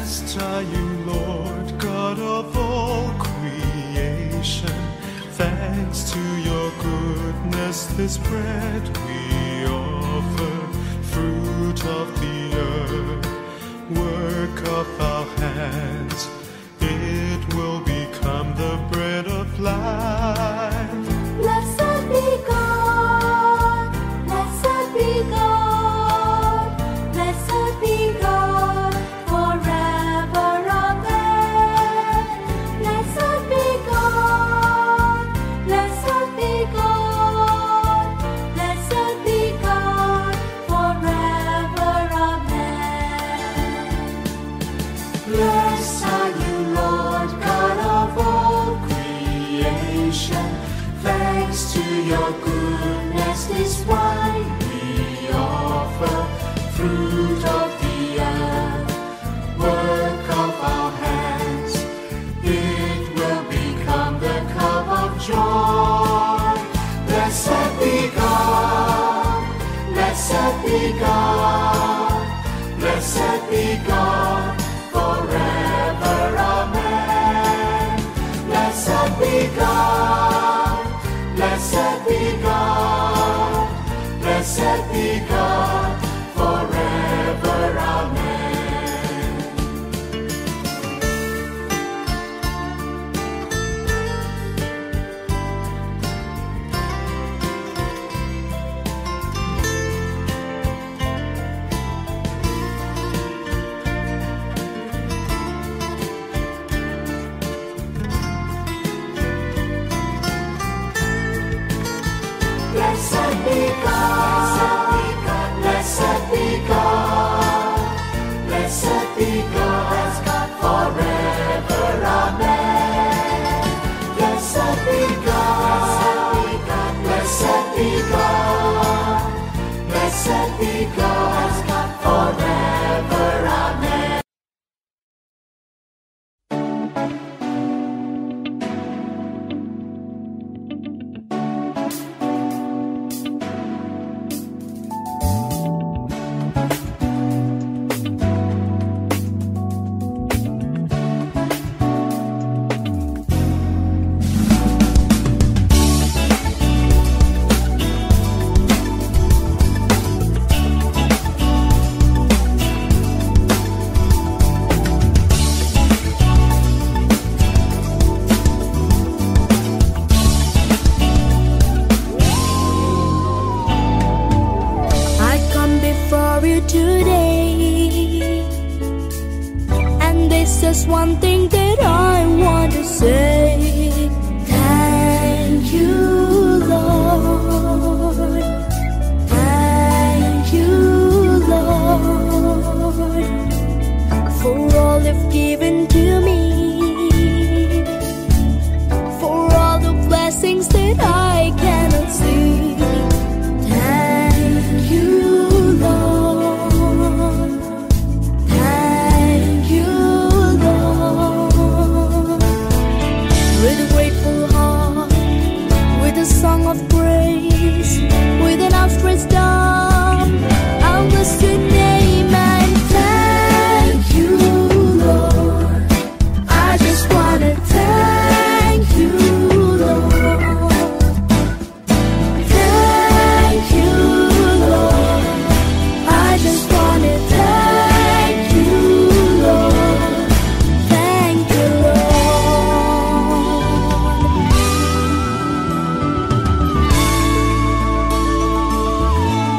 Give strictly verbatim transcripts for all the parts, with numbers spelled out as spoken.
Blessed are you, Lord, God of all creation. Thanks to your goodness, this bread we offer, fruit of the earth, work of our hands. It will become the bread of life. Blessed be God, blessed be God, blessed be God, forever, amen. Blessed be God, blessed be God, blessed be God, forever, amen. Blessed are you, Lord, God of all creation. Thanks to your goodness, this wine we offer, fruit of the earth, work of our hands. It will become the cup of joy. Blessed be God, blessed be God, blessed be God, forever, amen. Blessed be God, blessed be God, blessed be God, forever, amen. Blessed be God, blessed be God, blessed be God, forever, amen. Blessed be God, blessed be God, blessed be God, forever, amen. Today, and this is one thing that I want to say. Thank you, Lord. Thank you, Lord, for all you've given to me, for all the blessings that I cannot see. Thank you, Lord. Thank you, Lord. With a grateful heart, with a song of praise, with an outstretched arm, I'll bless your name and thank you, Lord. I just wanna thank you, Lord. Thank you, Lord. I just wanna thank you, Lord. Thank you, Lord.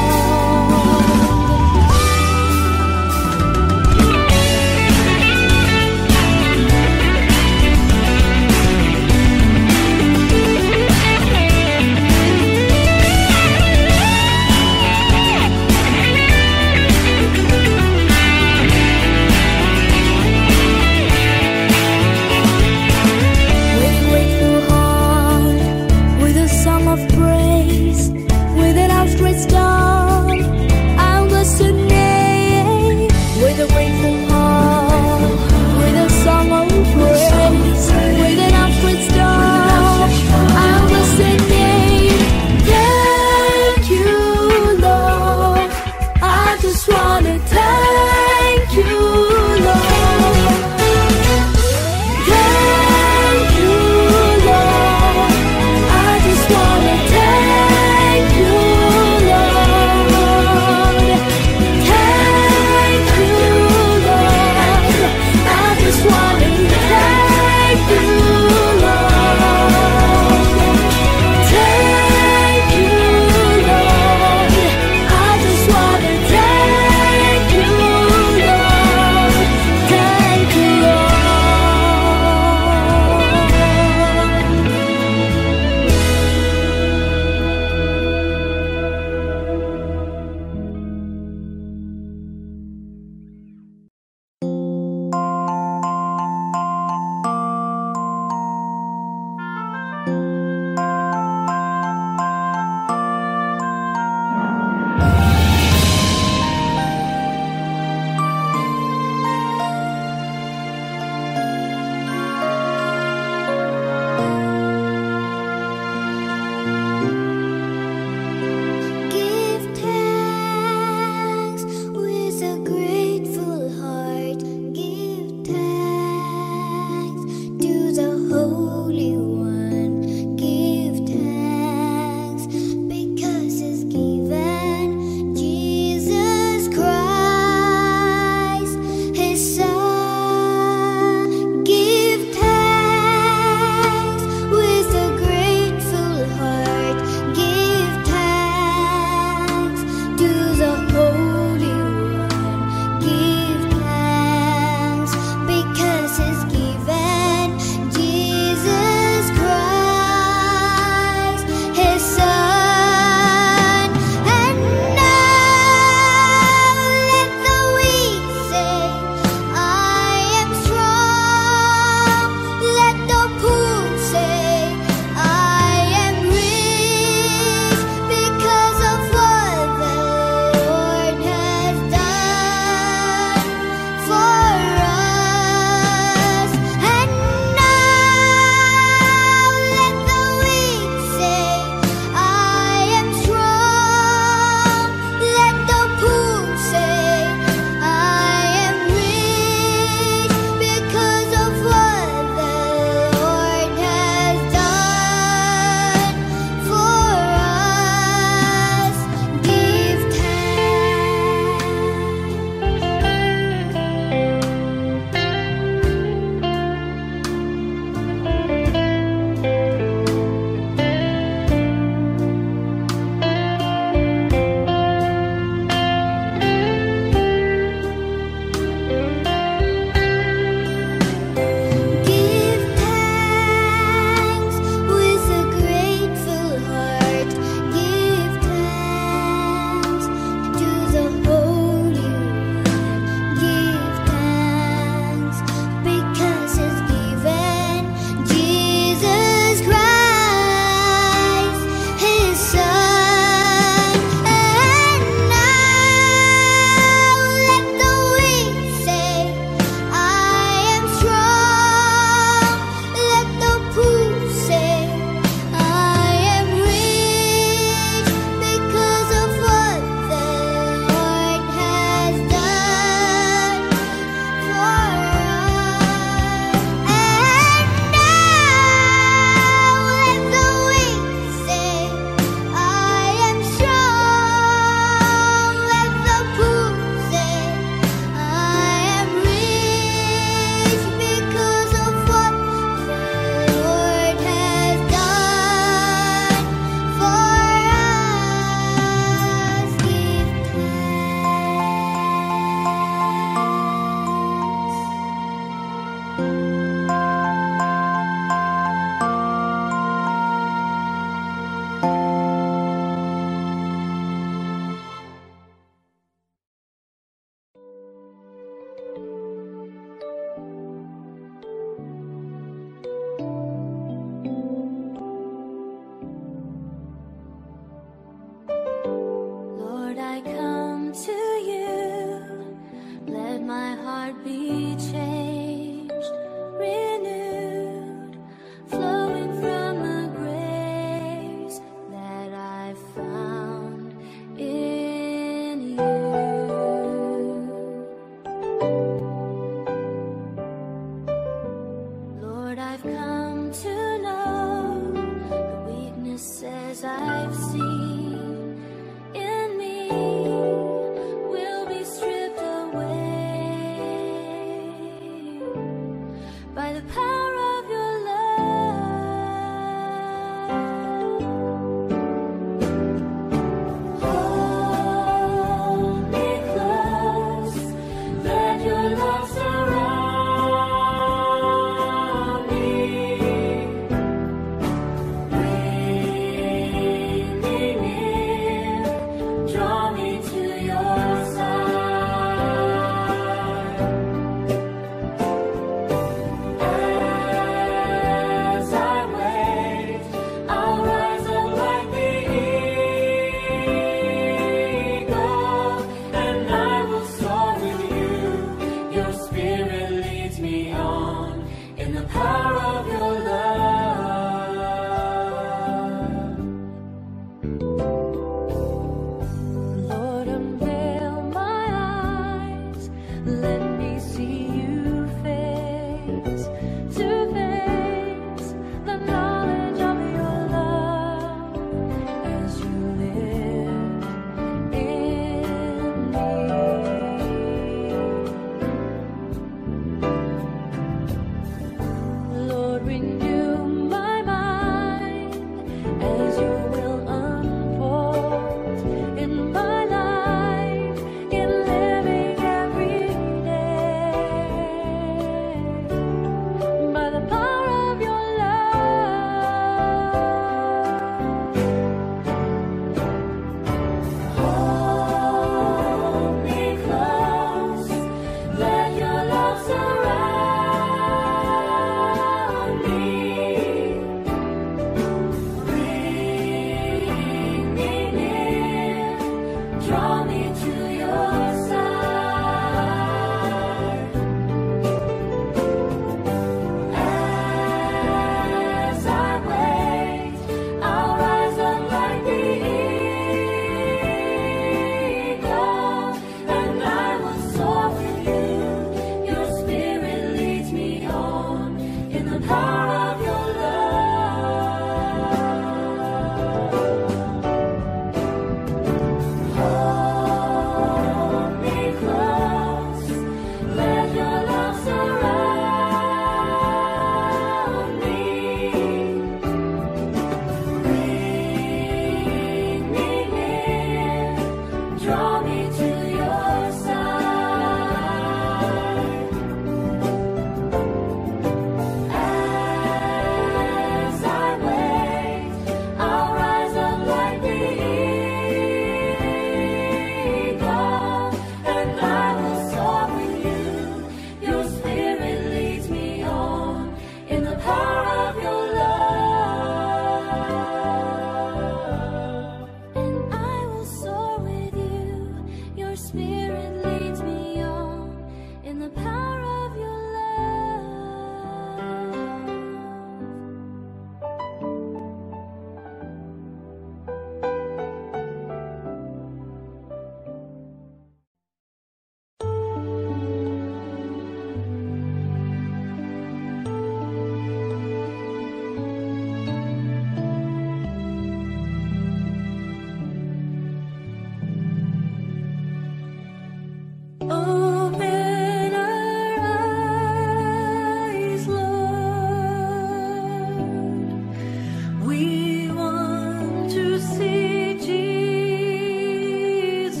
We want to see Jesus,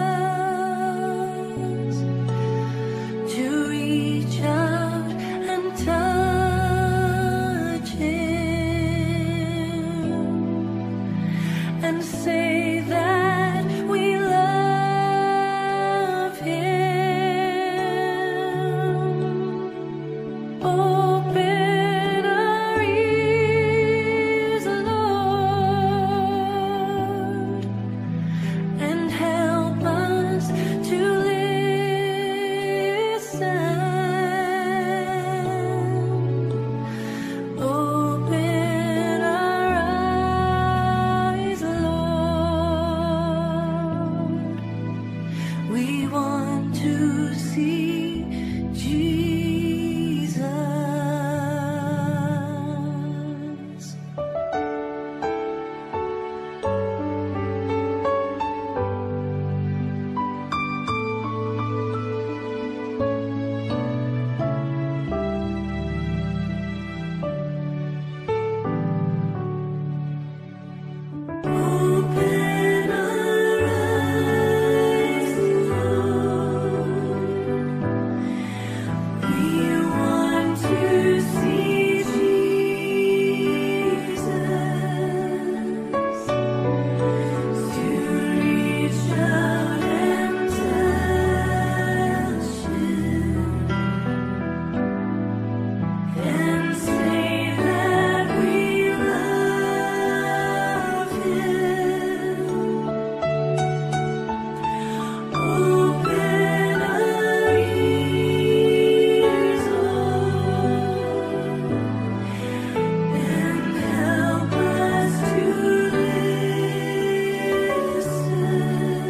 to reach out and touch Him and say that we love Him. Open our ears, Lord, and help us to listen. Open our eyes, Lord. We want to see Jesus. Open our eyes, Lord. We want to see Jesus, to reach out and touch Him and say that we love Him. Open our ears, Lord, and help us to listen.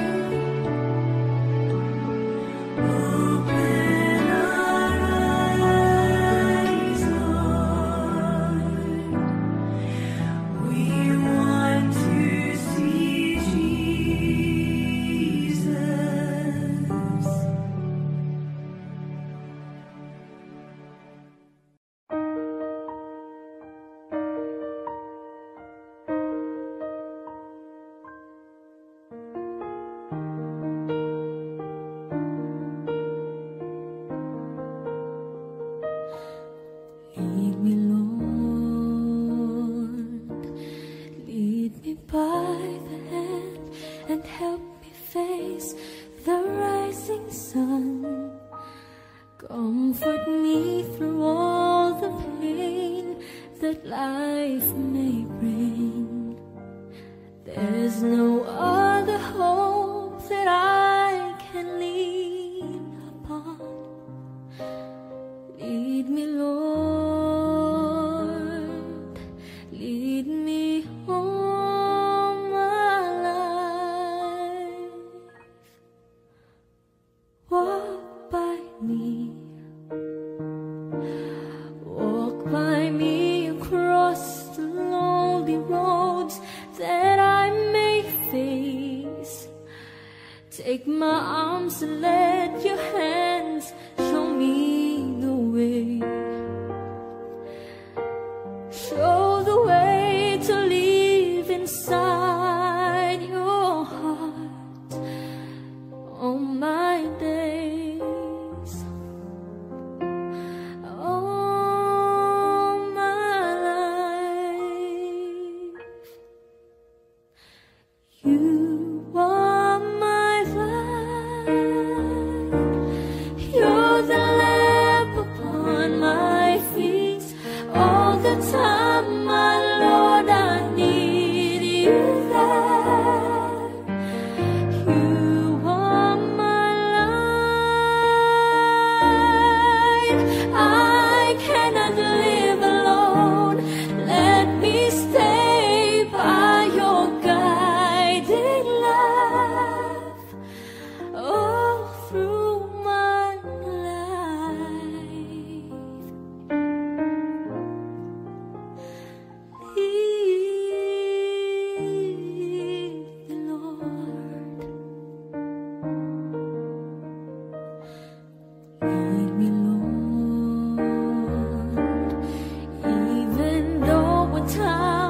Open our eyes, Lord. We want to see Jesus. Lead me, Lord, lead me by the hand and help me face the rising sun. Comfort me through all the pain that life may bring. There's no other hope that I can lean upon. Lead me, Lord, lead me all my life. Walk by me, walk by me across the lonely roads that I may face. Take my arms and let your hands show me the way. Show the way to live inside your heart all my days, all my life. You are my life. You're the lamp upon my feet. All the time, my Lord, I need you there. You are my life. I cannot live alone. Let me stay by your guiding love all through my life. Lead me, Lord. Lead me, Lord. Even though at times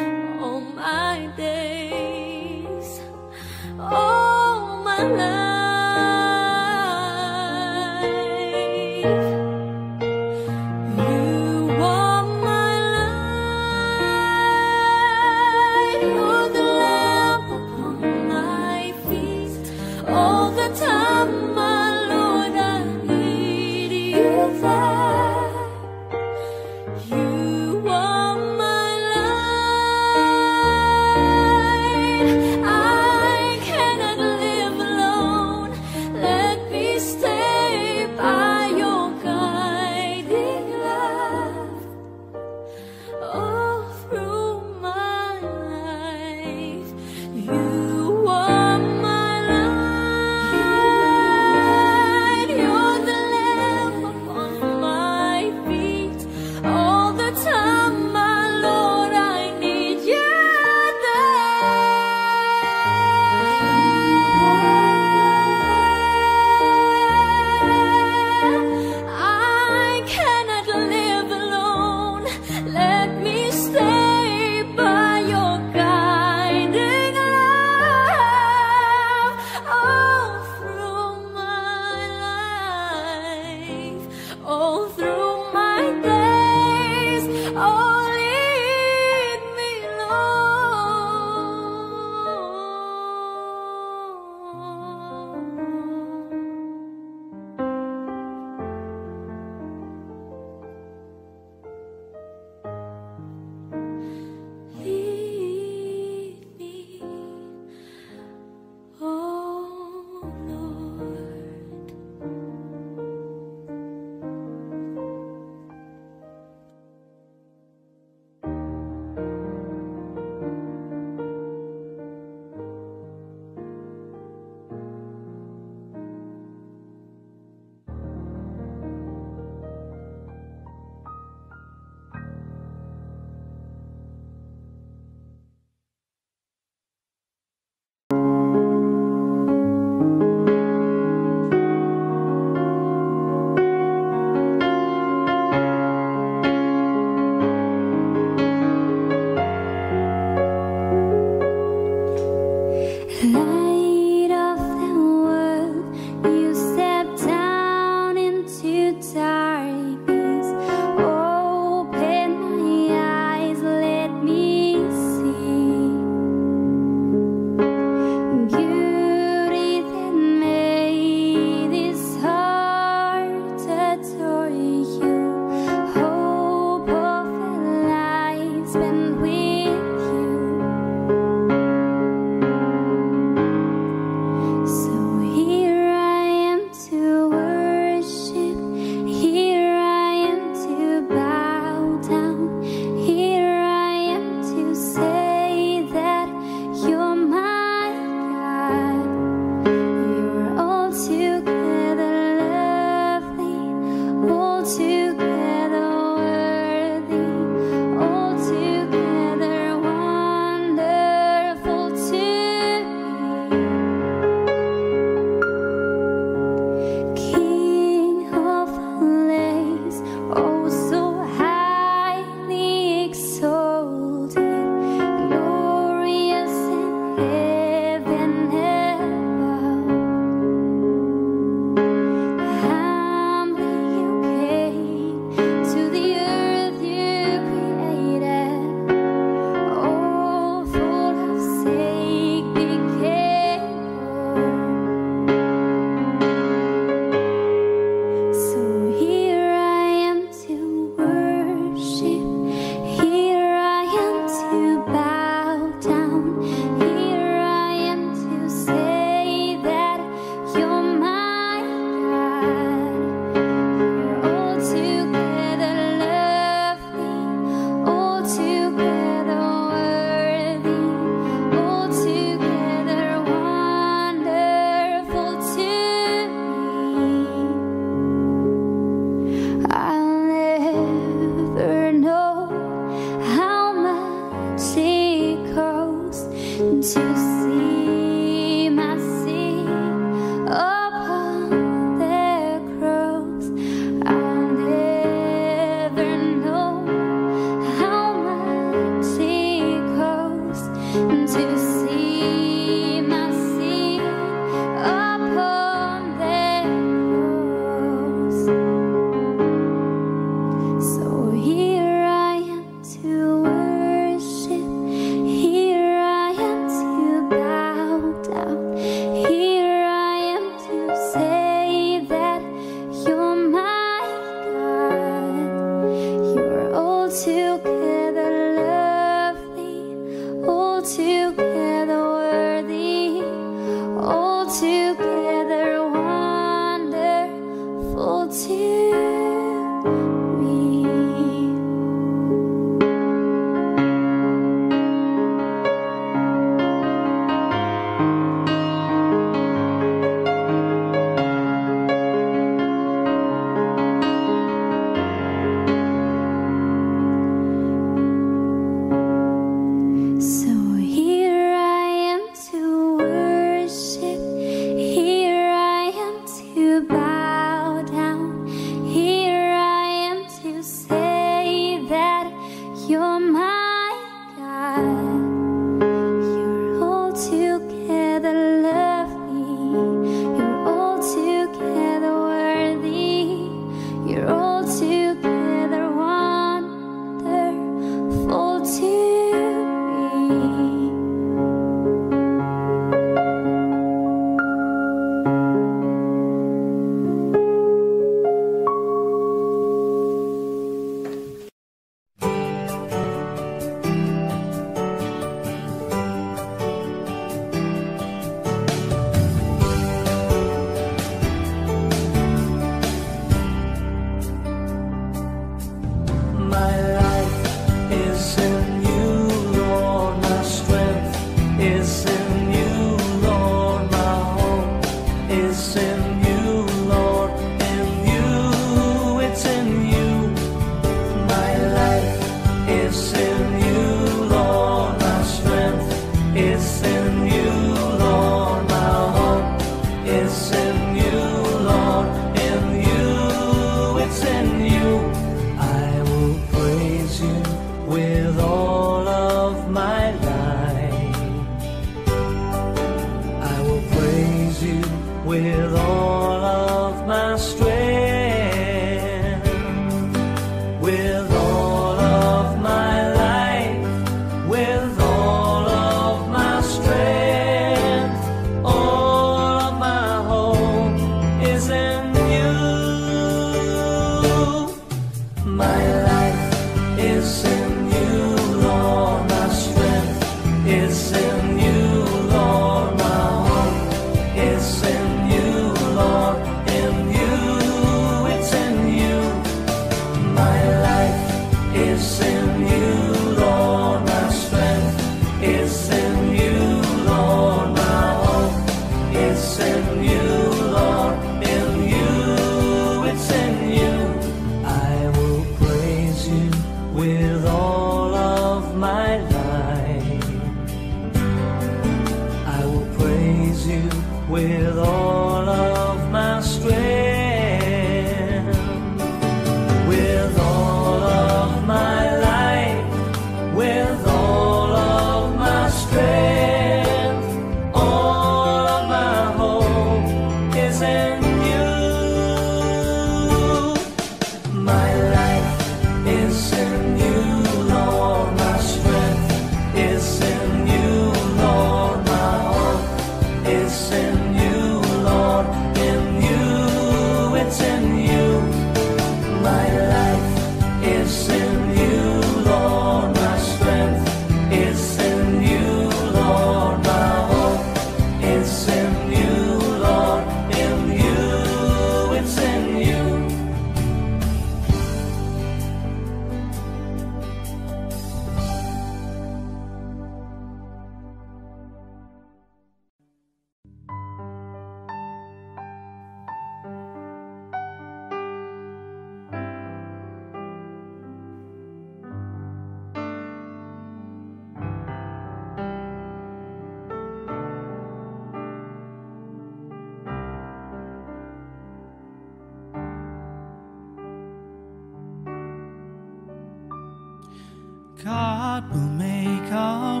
God will make a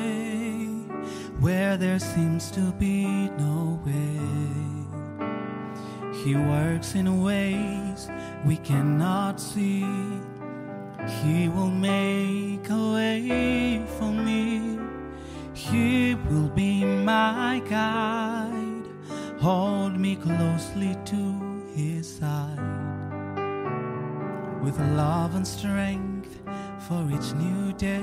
way where there seems to be no way. He works in ways we cannot see. He will make a way for me. He will be my guide, hold me closely to His side. With love and strength for each new day,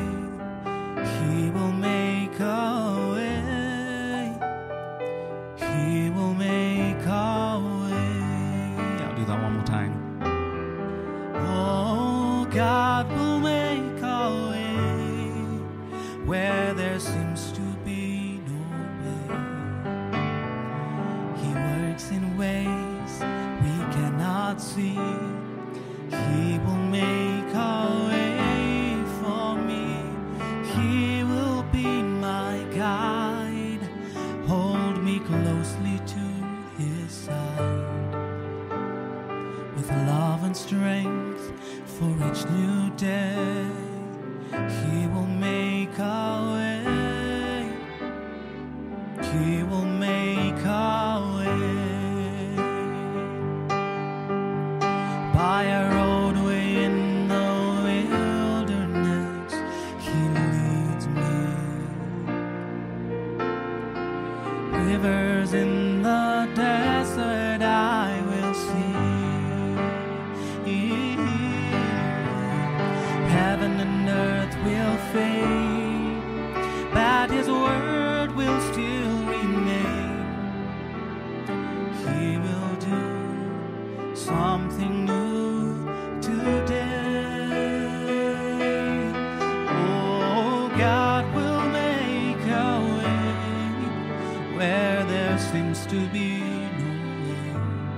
He will make a way. He will make a way. do that one more time. Oh, God will make a way where there seems to be no way. He works in ways we cannot see. He will make a way for me. He will be my guide. Hold me closely to His side. With love and strength for each new day, He will make a way. He will make a way. By a roadway in the wilderness, He leads me. Rivers in the desert I will see. Heaven and earth will fade, but His word will still remain. He will do something new today. Oh, God will make a way where there seems to be no way.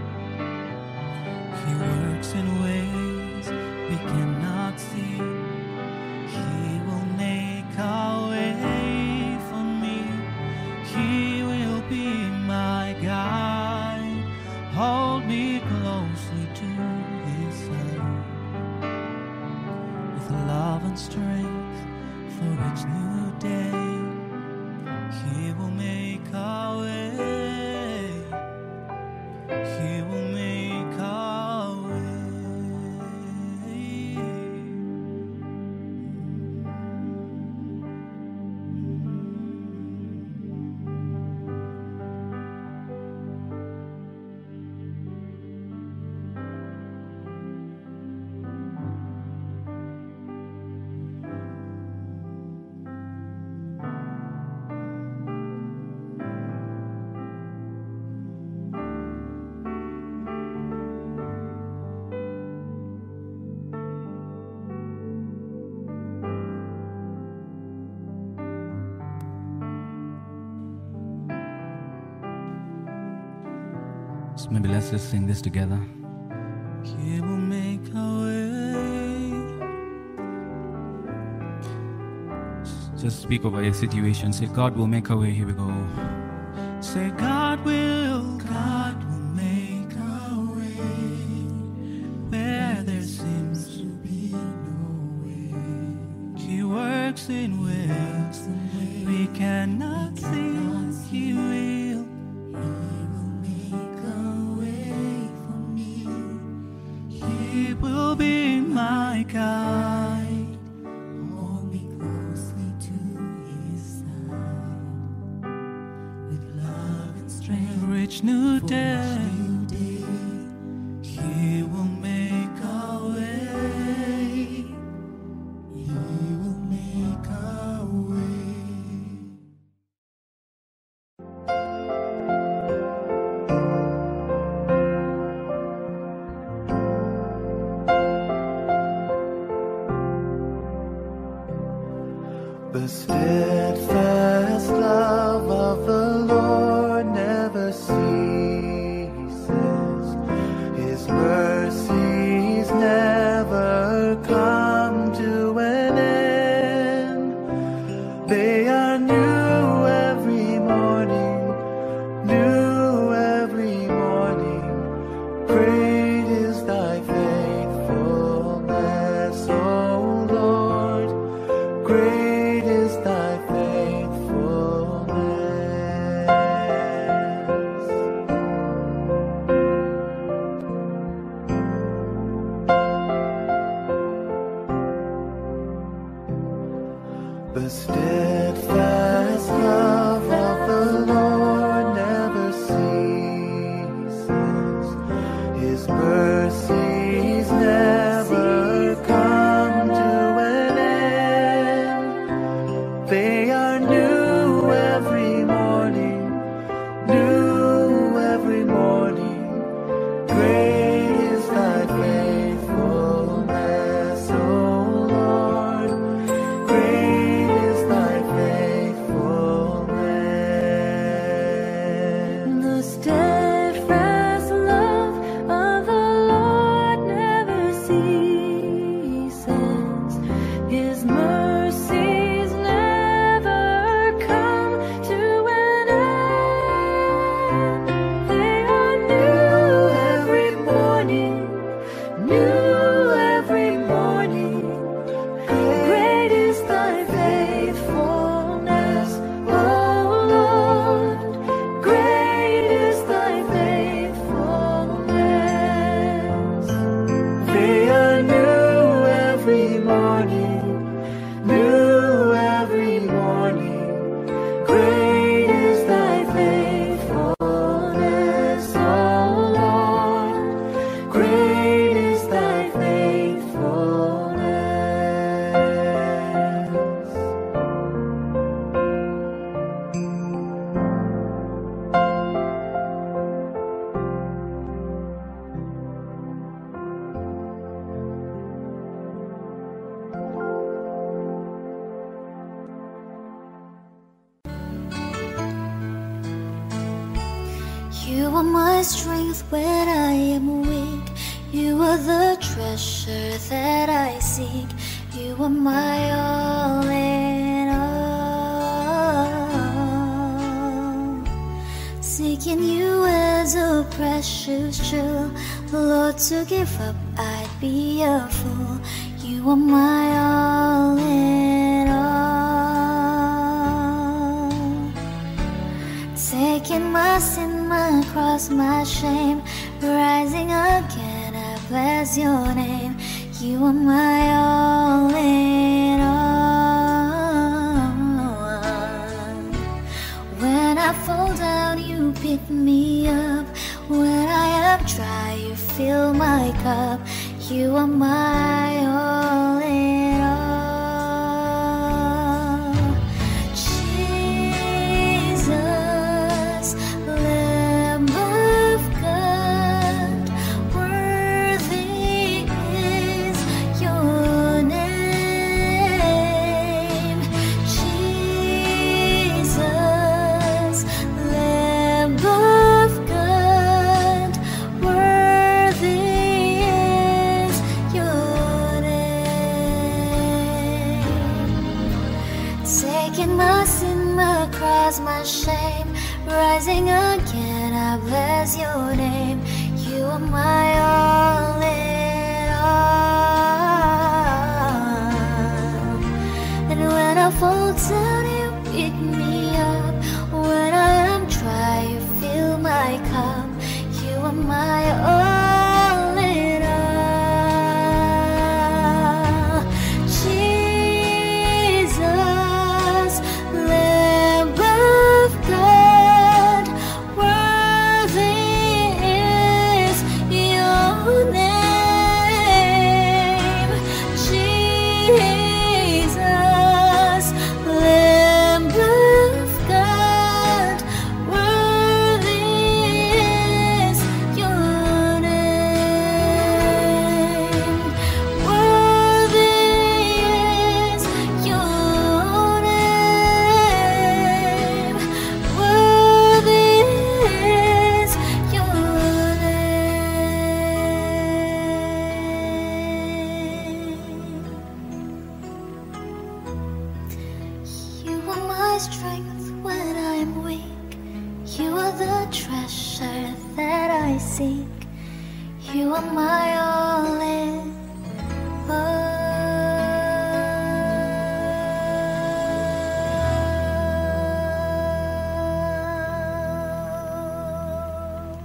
He works in ways we cannot see. He will make a way for me. He will be my guide. Hold me closely to His side. With love and strength for each new day, He will make a way. He will make a way. So maybe let's just sing this together. He will make a way. Just speak over your situation. Say, God will make a way. Here we go. Say, God will, God will make a way where there seems to be no way. He works in ways we cannot see. He will. He will be my guide. Hold me closely to His side. With love and strength for each new day, He will make a way. He will make a way. The steadfast love of the Lord never ceases. His mercies never come to an end. They are new every morning, new every morning. Great is thy faithfulness, O Lord. Great the steadfast love of the Lord never ceases. His mercies never come to an end. They are new every morning, new every morning. Great my strength when I am weak. You are the treasure that I seek. You are my all in all. Seeking you as a precious jewel, Lord, to give up I'd be a fool. You are my all in all. Taking my sin, my cross, my shame, rising again, I bless your name. You are my all in all. When I fall down, you pick me up. When I am dry, you fill my cup. You are my all in all. Jesus, Lamb of God, worthy is your name. Jesus, Lamb of God, worthy is your name. Taking my sin, my cross, my shame, rising again, I bless your name. You are my all in all. And when I fall down, you pick me up. When I am dry, you fill my cup. You are my all in all. Jesus, Lamb of God, worthy is your name. Jesus, Lamb of God, worthy is your name. Worthy is your name. Worthy is your name. You are my strength when I am weak. You are the treasure that I seek. You are my all in all.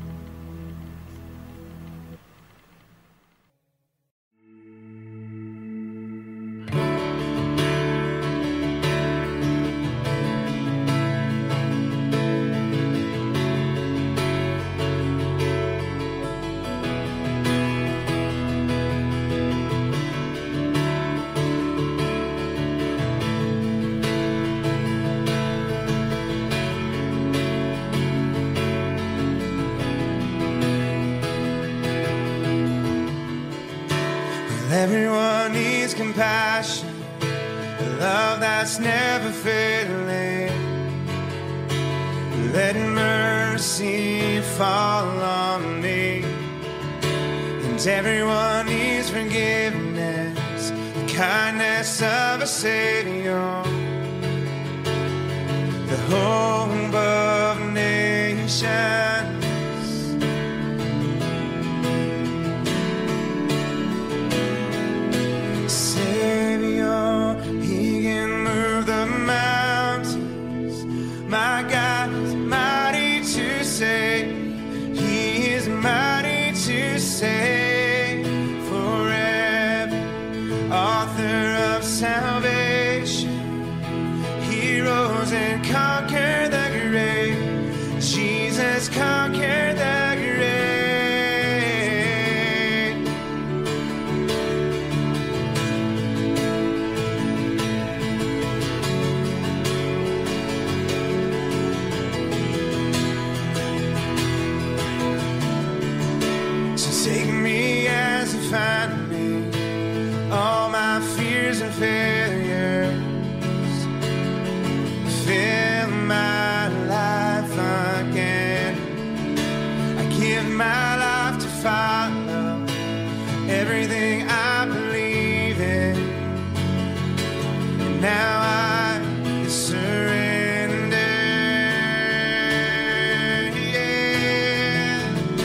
Everyone needs compassion, a love that's never failing. Let mercy fall on me. And everyone needs forgiveness, the kindness of a Savior, the hope of nations. Savior, He can move the mountains. My God is mighty to save. He is mighty to save forever. Author of salvation, He rose and conquered the grave. Jesus conquered the grave. Take me as you find me, all my fears and failures. Fill my life again. everything I believe in. And now I surrender. Yeah.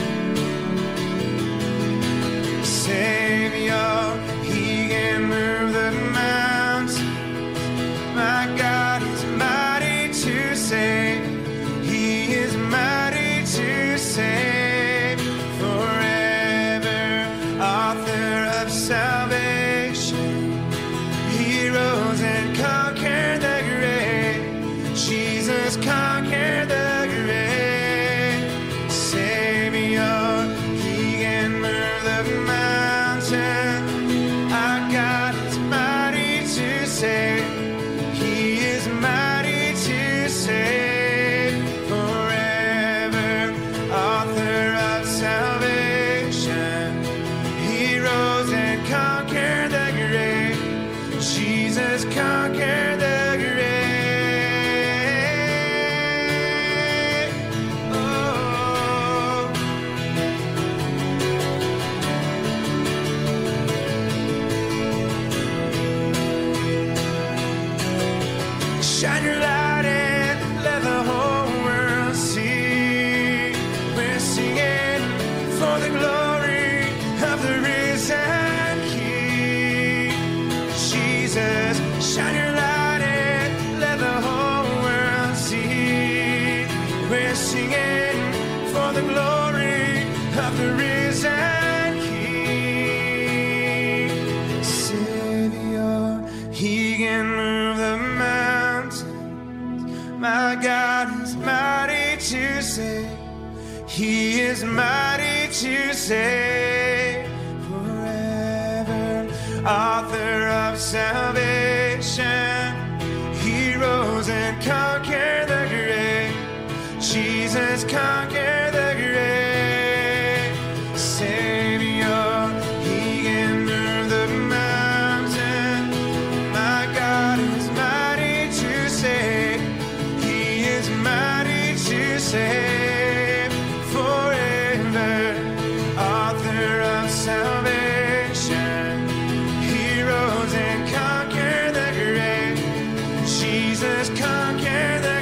Savior, He can move the mountains. My God is mighty to save. He is mighty to save. Forever, author of salvation. He rose and conquered the grave. Jesus conquered the grave. Savior, He can move the mountain. Our God is mighty to save. He is mighty to save. Forever, author of salvation. He rose and conquered the grave. Jesus conquered the grave. Oh. Shine your light and let the whole world see. We're singing for the glory of the risen King. Jesus, shine your light and let the whole world see. We're singing for the glory of the risen King. Savior, He can move the mountains. My God is mighty to save. He is mighty to save. Forever, author of salvation. He rose and conquered the grave. Jesus conquered the grave. Savior, He can move the mountain. My God is mighty to save. He is mighty to save. Forever, author of salvation. He rose and conquered the grave. Jesus conquered the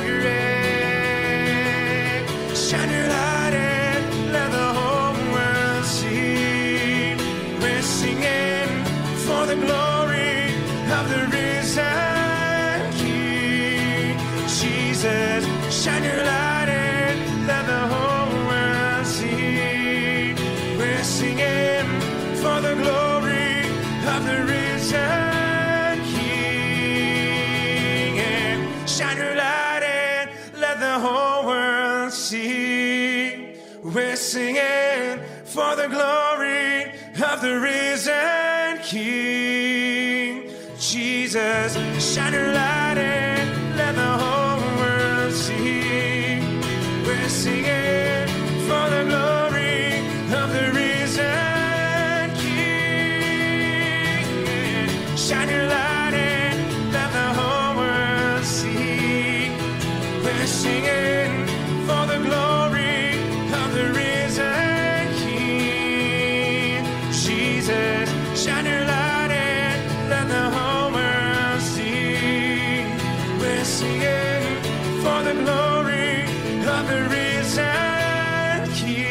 grave. Shine your light and let the whole world see. We're singing for the glory of the risen King. Jesus, shine your light and let the whole world see. We're singing for the glory of the risen King. And shine your light and let the whole world see. We're singing for the glory of the risen King. Jesus, shine your light and let the whole world see. We're singing for the glory of the risen King. Shine your light and let the whole world see. We're singing for the glory of the risen King. Jesus, shine your light and let the whole world see. We're singing for the glory of the risen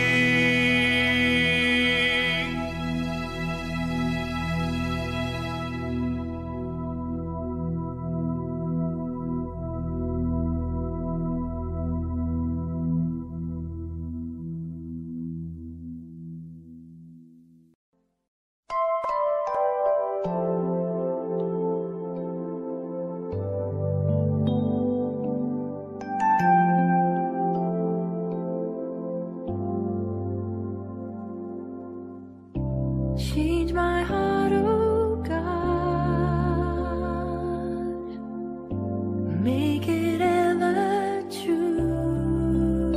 King. Change my heart, oh God. Make it ever true.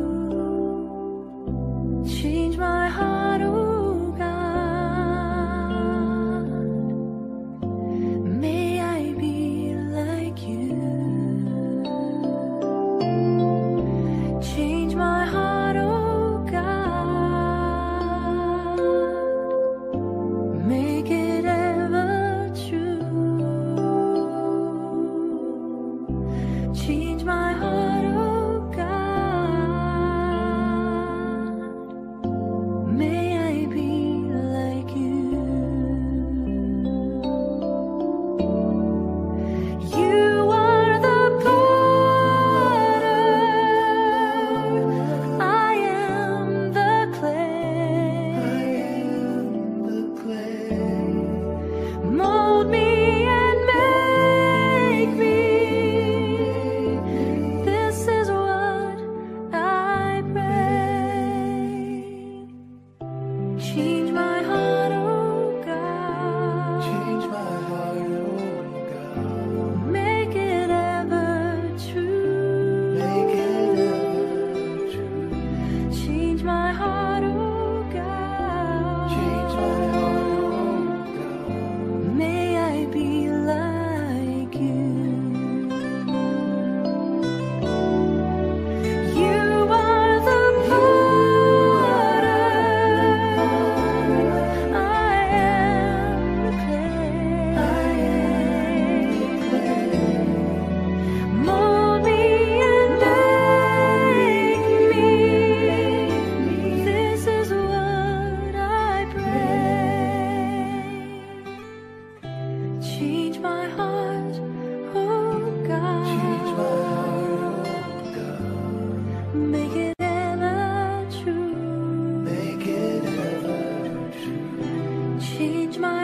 Change my heart, oh God. May I be like you. Change my heart, oh God.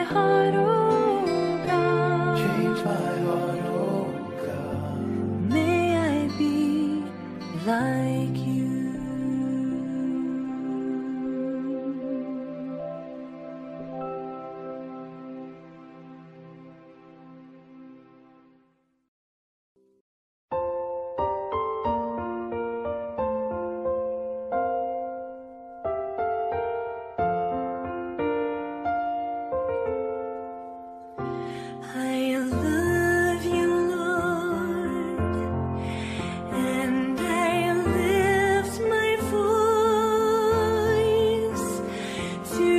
heart, oh God. Change my heart, oh God. May I be like you. I love you, Lord, and I lift my voice to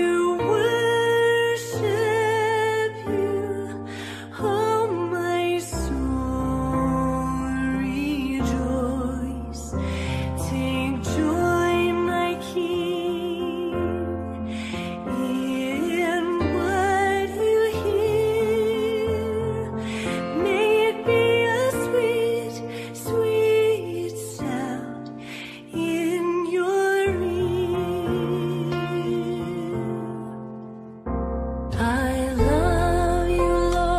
worship you. Oh, my soul, rejoice. Take joy, my King, in what you hear. May it be a sweet, sweet sound in your ear. I love you,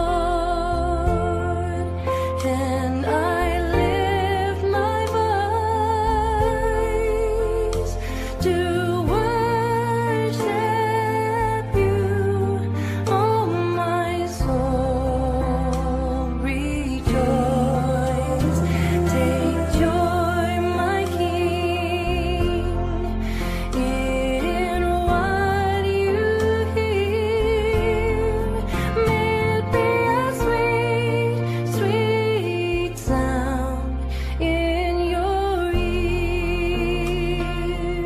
Lord, and I lift my voice to worship you. Oh, my soul, rejoice. Take joy, my King, in what you hear. May it be a sweet, sweet sound in your ear.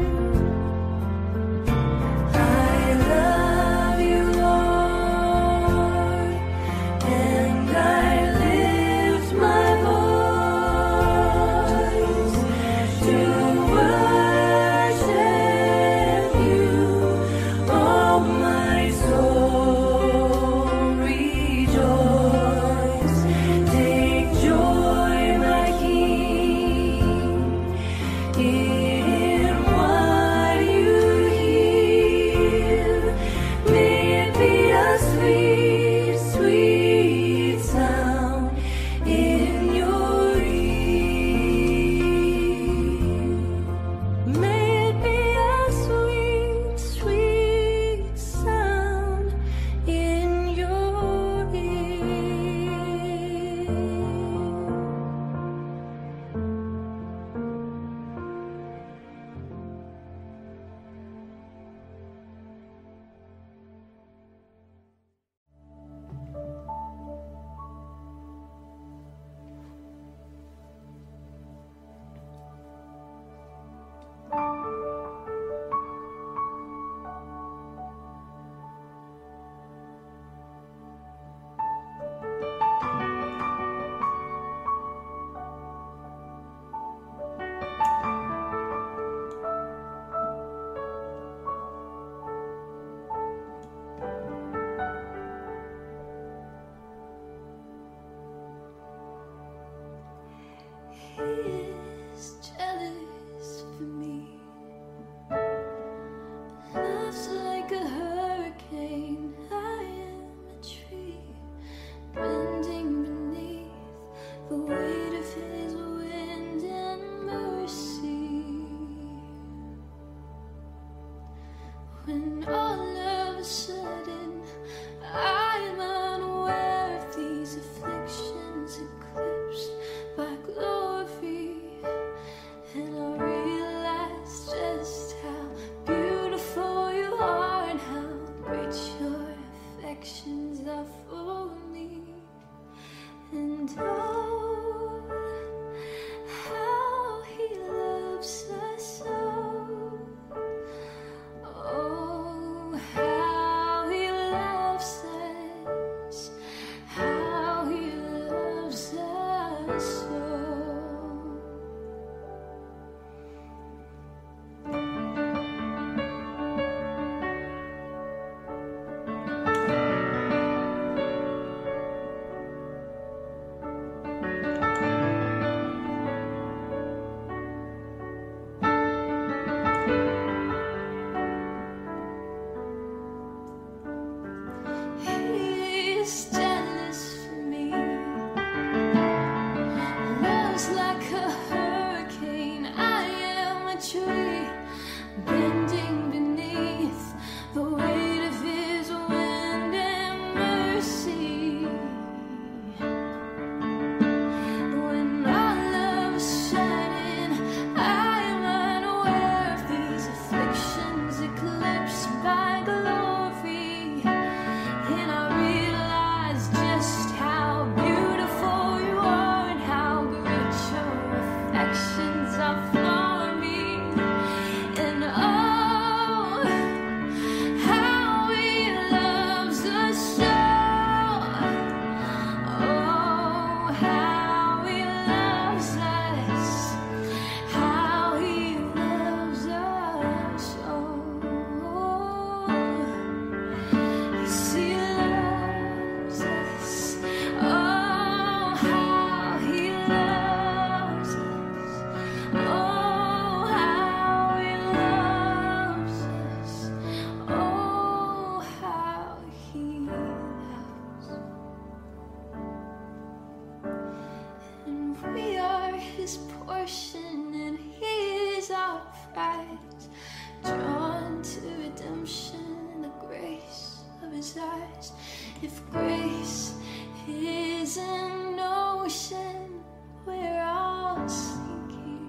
I love you, Lord, and I lift my voice to worship you. Oh, my soul, rejoice. Take joy, my King, in what you hear. May it be a sweet, sweet sound in your ear. May it be a sweet, sweet sound in your ear. He is jealous for me. Love's like a hurricane. I am a tree bending beneath the weight of his wind and mercy. When all of a sudden I'm unaware of these afflictions eclipsed by glory, and I realize just how beautiful you are and how great your affections are for me. And oh, how he loves us so. Oh, how sighs. If grace is an ocean, we're all sinking.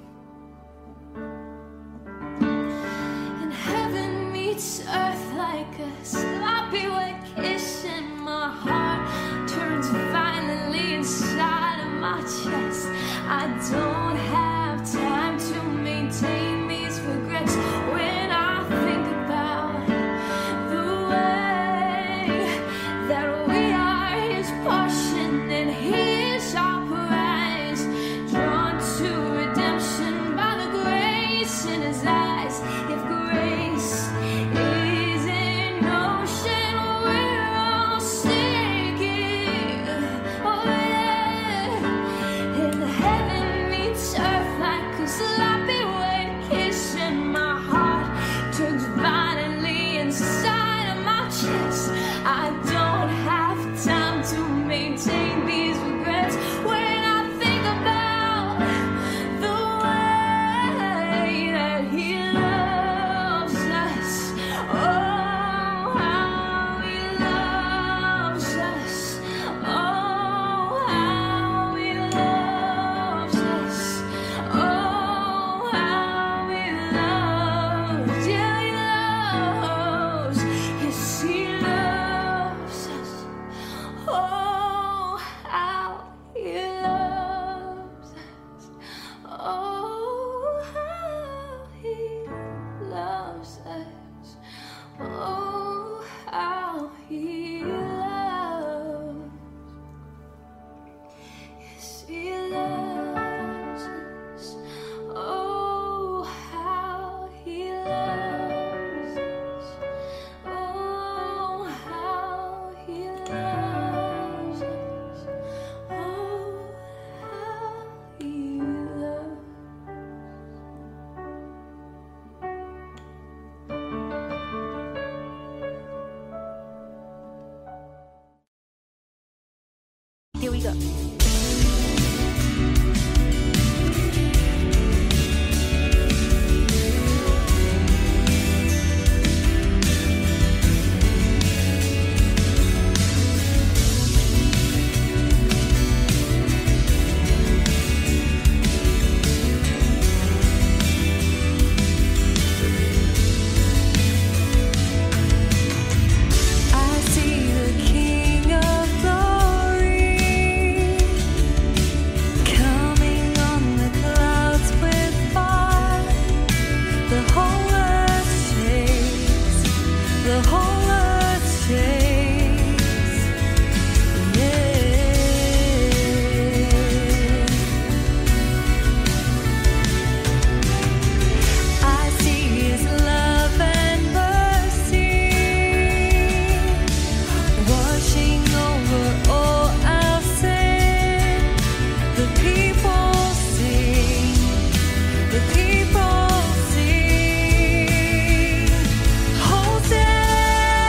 And heaven meets earth like a sloppy wet kiss, and my heart turns violently inside of my chest. I don't have time to maintain these regrets when I think about the way that we are his portion and he is our prize, drawn to redemption by the grace in his eyes. If grace is an ocean, we're all sinking. Oh yeah. And heaven meets earth like a sloppy wet kiss, and my heart turns violently inside of my chest. I don't have time to maintain these regrets when I think about the way that he loves us. Oh, how he loves us. Oh, how he loves us. Oh, how he loves. Yeah, he loves. Yes, he loves us. Oh, how he loves us. Oh, how he loves us. Oh, how he loves. Yes, he loves us. Oh, how he loves us. Oh, how he loves us. Oh, how he loves. Here we go. I see the King of Glory coming on the clouds with fire. The whole earth shakes, the whole earth shakes. Yeah. I see his love and mercy washing over all our sin. The people sing, the people sing. Hosanna,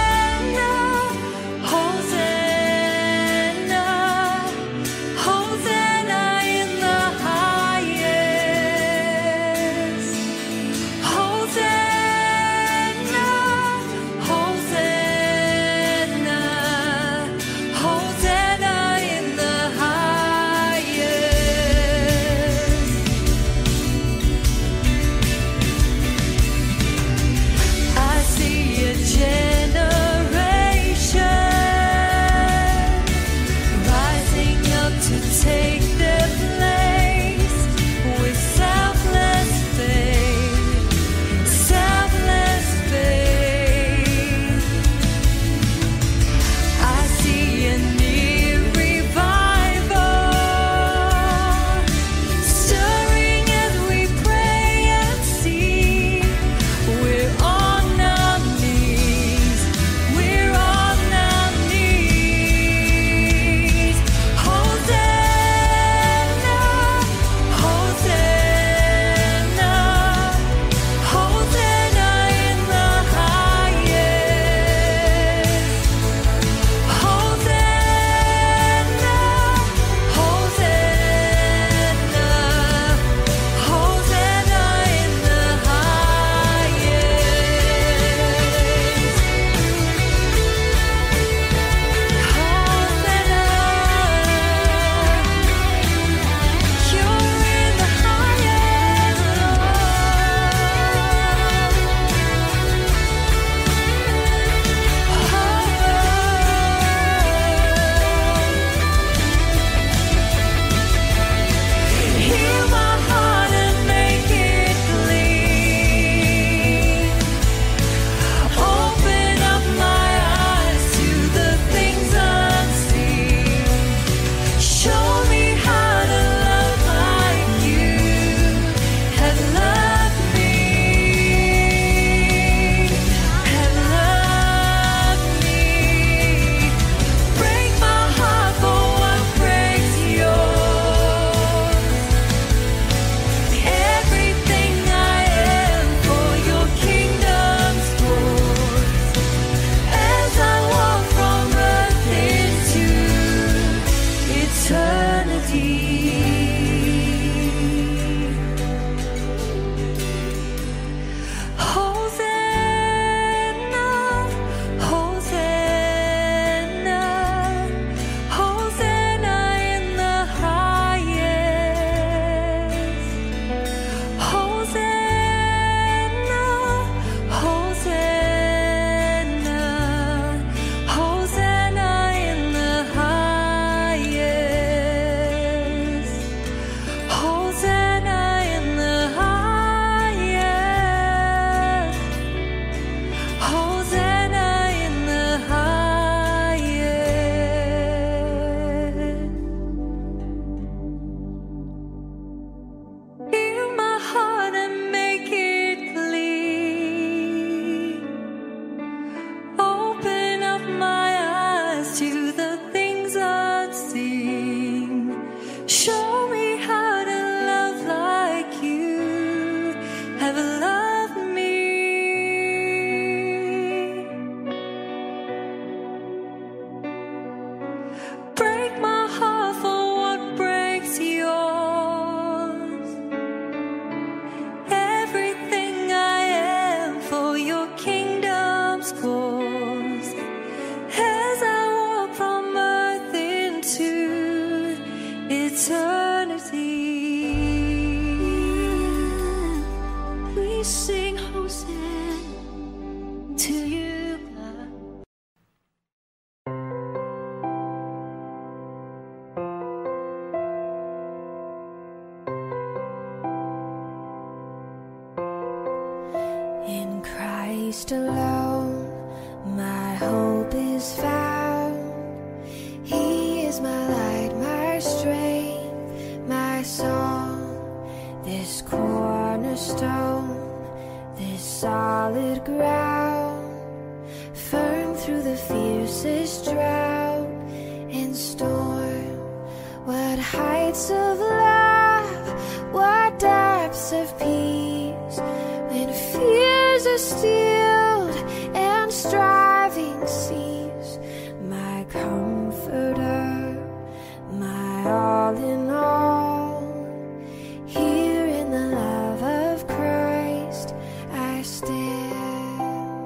Christ alone my hope is found. He is my light, my strength, my song. This cornerstone, this solid ground, firm through the fiercest drought and storm. What heights of love, what depths of peace, when fears are stilled and striving cease. My comforter, my all in all, here in the love of Christ I stand.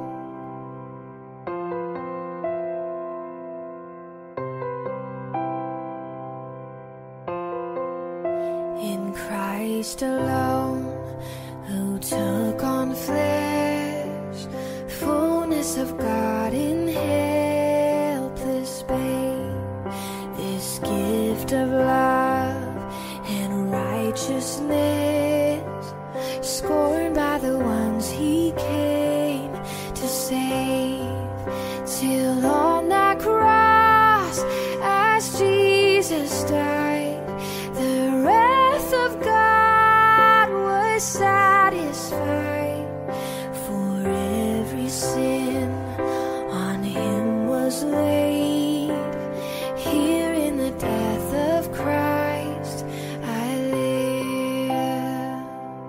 In Christ alone, who took on flesh, fullness of God in helpless babe. This gift of love and righteousness, scorned by the ones he came to save. Till on that cross, as Jesus died, the wrath of God was satisfied. For every sin on him was laid. Here in the death of Christ I live.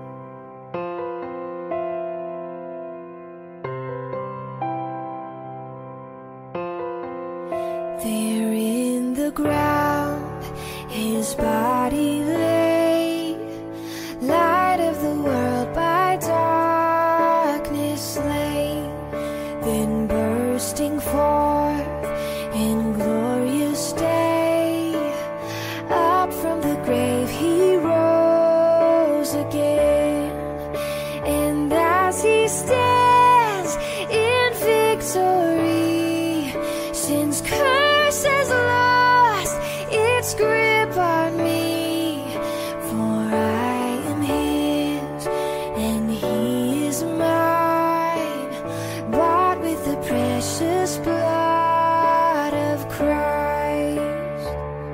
There in the ground his body lay, light of the world by darkness slain. Then bursting forth in glorious day, up from the grave he rose again. And as he stands in victory, sin's curse has lost its grip on me. For I am his and he is mine, bought with the precious blood of Christ.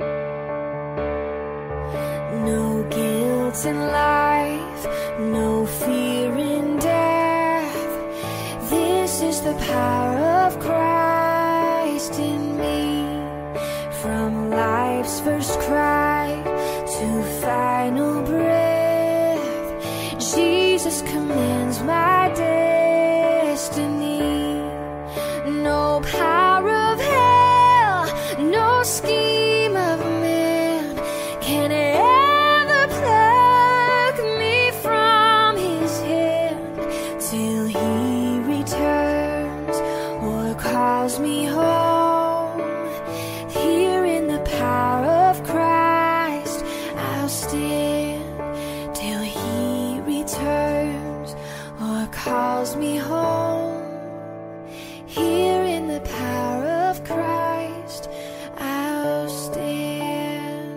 No guilt in life, no fear in death. This is the power of Christ in me. From life's first cry to final breath, Jesus commands my destiny. No power of hell, no scheme of man can ever pluck me from his hand, till he returns or calls me home. Here in the power of Christ I'll stand, till he returns or calls me home. Here in the power of Christ I'll stand.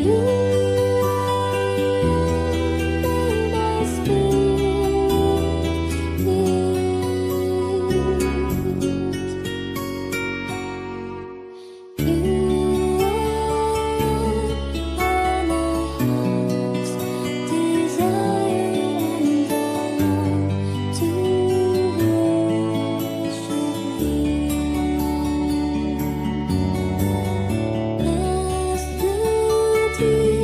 Deep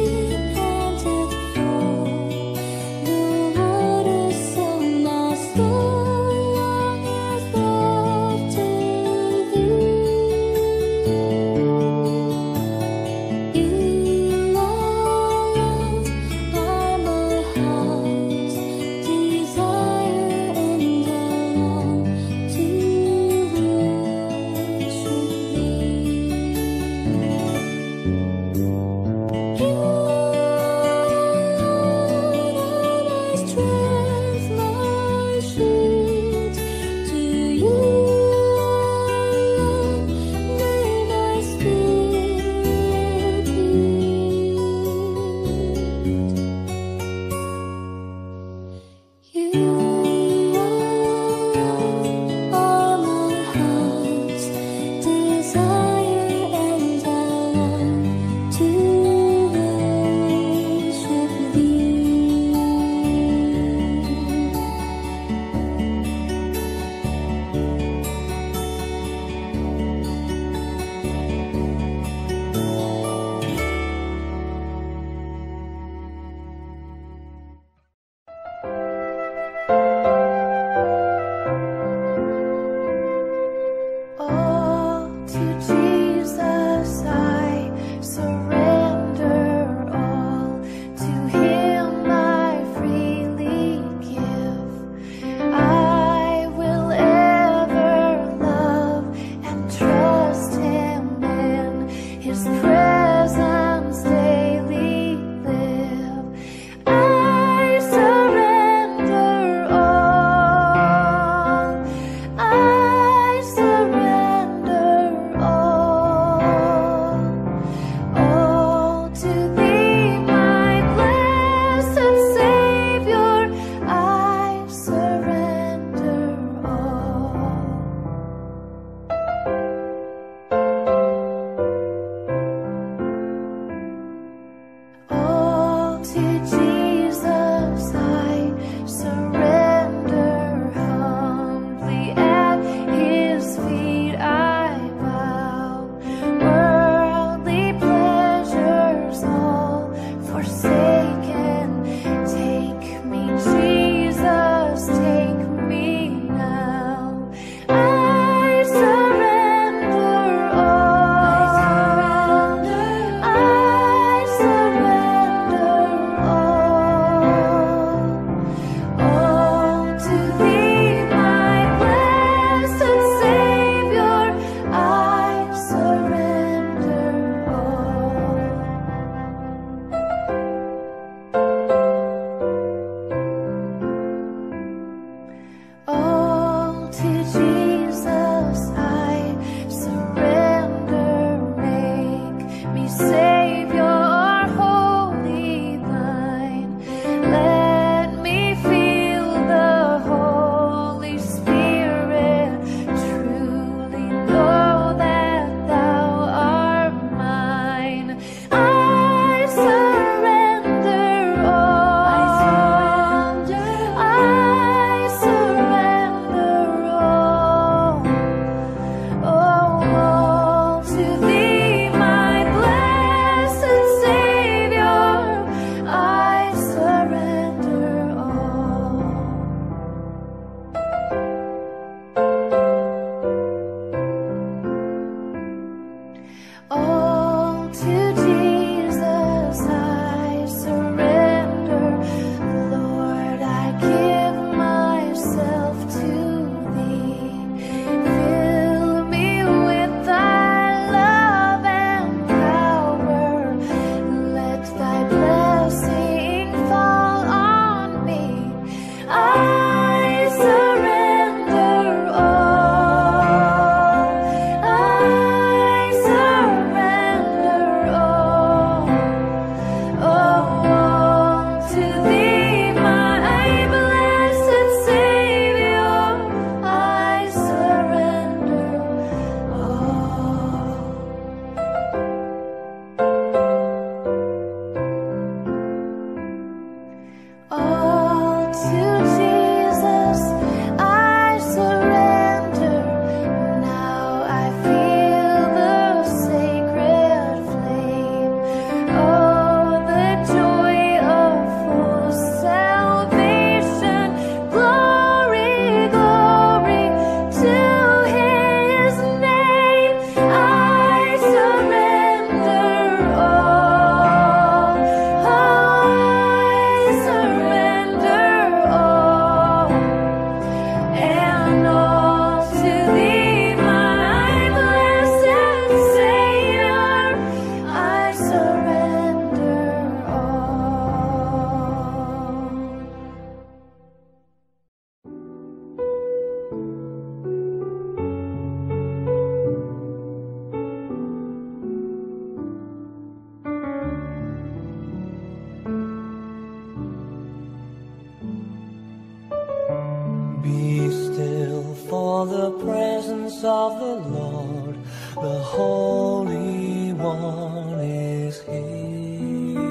presence of the Lord, the Holy One is here.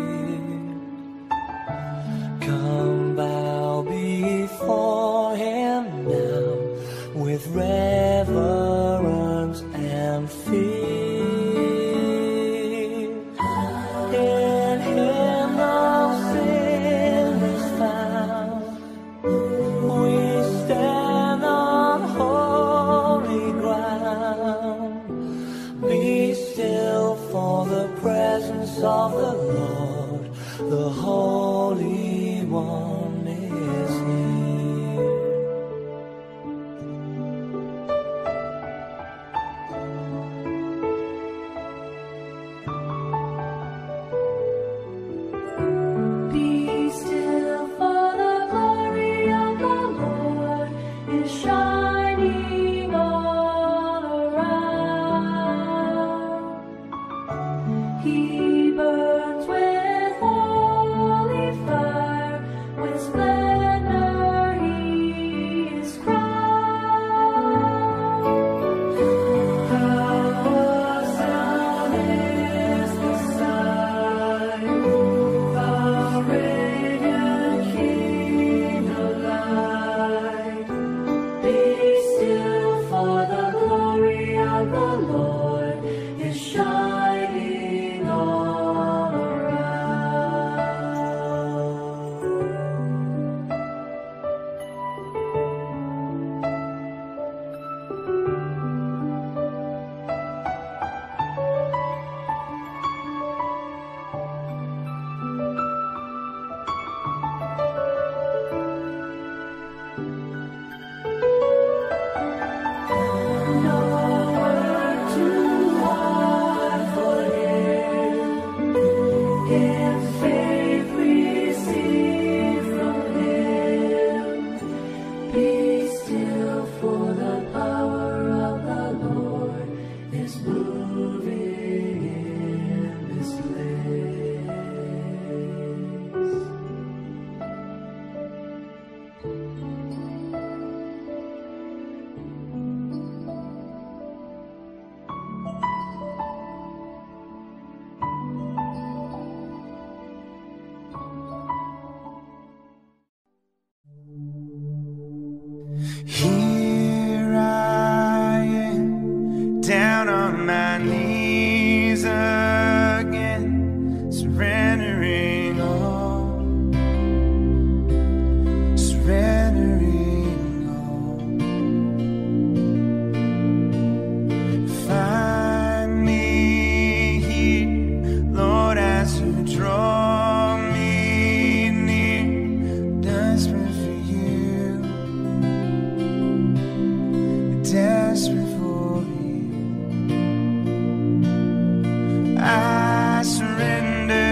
Come bow before Him now with reverence and fear. In Him no sin is found. We stand on holy ground. Be still for the presence of the Lord, the Holy One is here. Be still, for the glory of the Lord is shining all around. He burns with holy fire, with splendor He is crowned. Our sound is the sign, our radiant King of light. Be still, for the glory of the Lord is shining all around. No word too hard for Him. In faith receive from Him. Be still, for the power of the Lord is moving in this place. Here I am, down on my knees again, surrendering all, surrendering all. Find me here, Lord, as You draw me near, desperate for You, desperate for You. I surrender.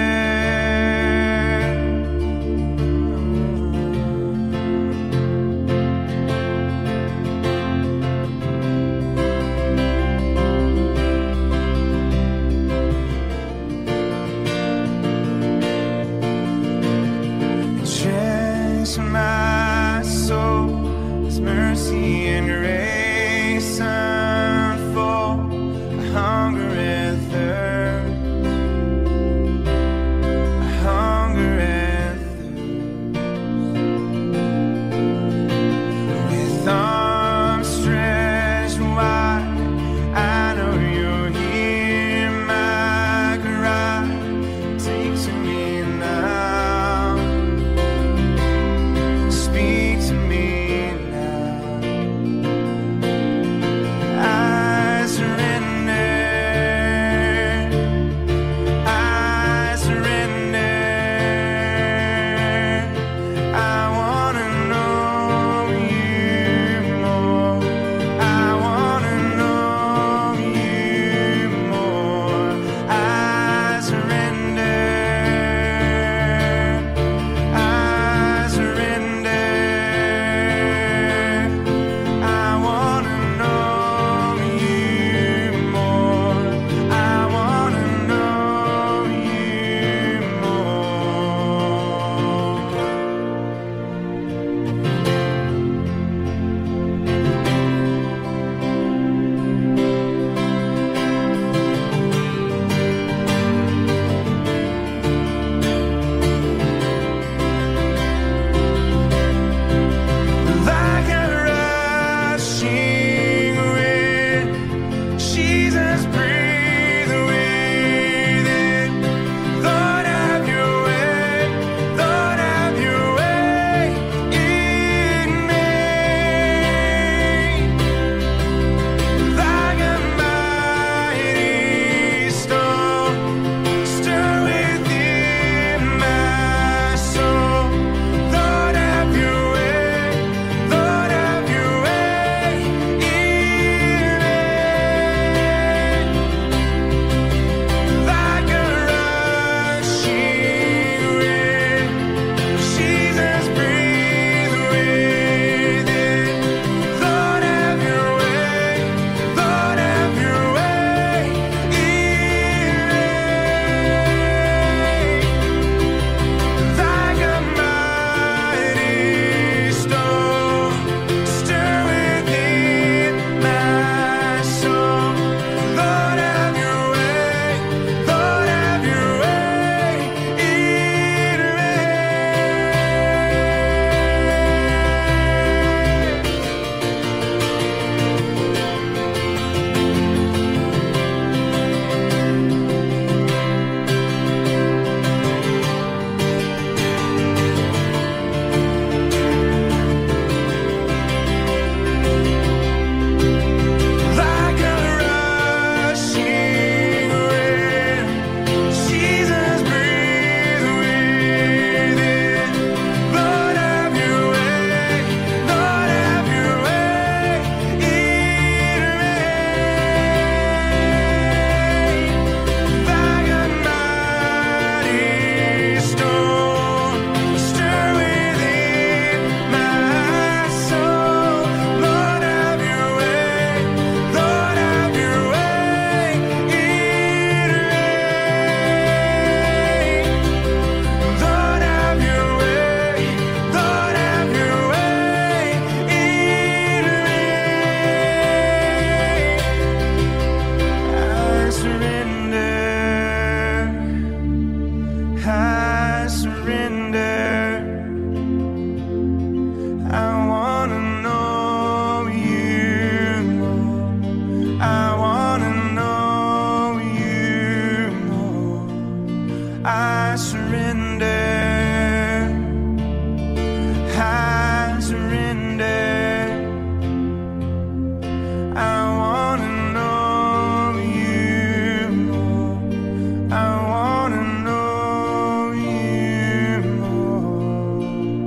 I surrender. I wanna know you more. I wanna know you more. I surrender. I surrender. I wanna know you more. I wanna know you more.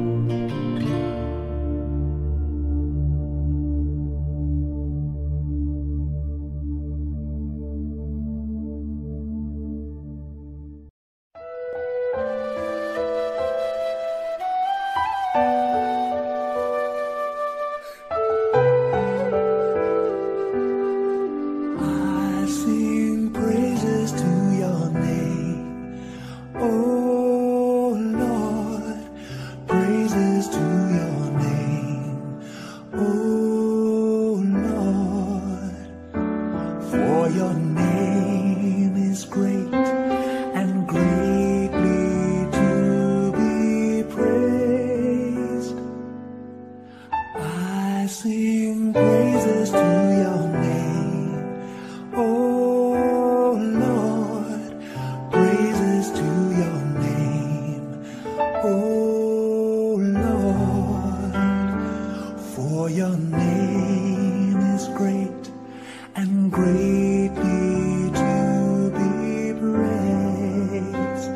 I sing praises to your name, oh Lord, praises to your name, oh Lord, for your name is great and greatly to be praised. I sing praises to your name, oh Lord, praises to your name, oh Lord, for your name is great and greatly to be praised.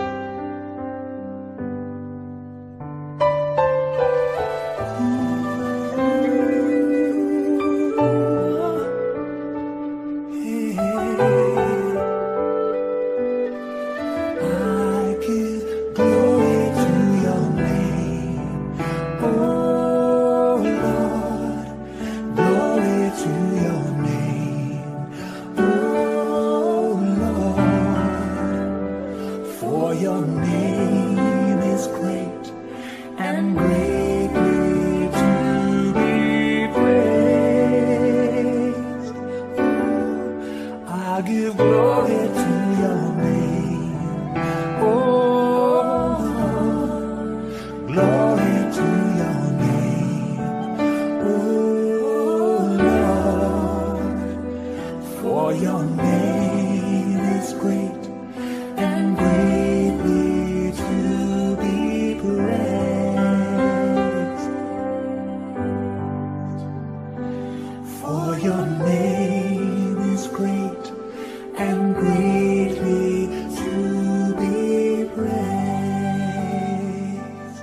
I give glory to your name, oh Lord, glory to your name, oh Lord, for your name is great and greatly to be praised. I give glory to your name, oh Lord, glory to your name, oh Lord, for your name is great and greatly to be praised. For your name is great and greatly to be praised.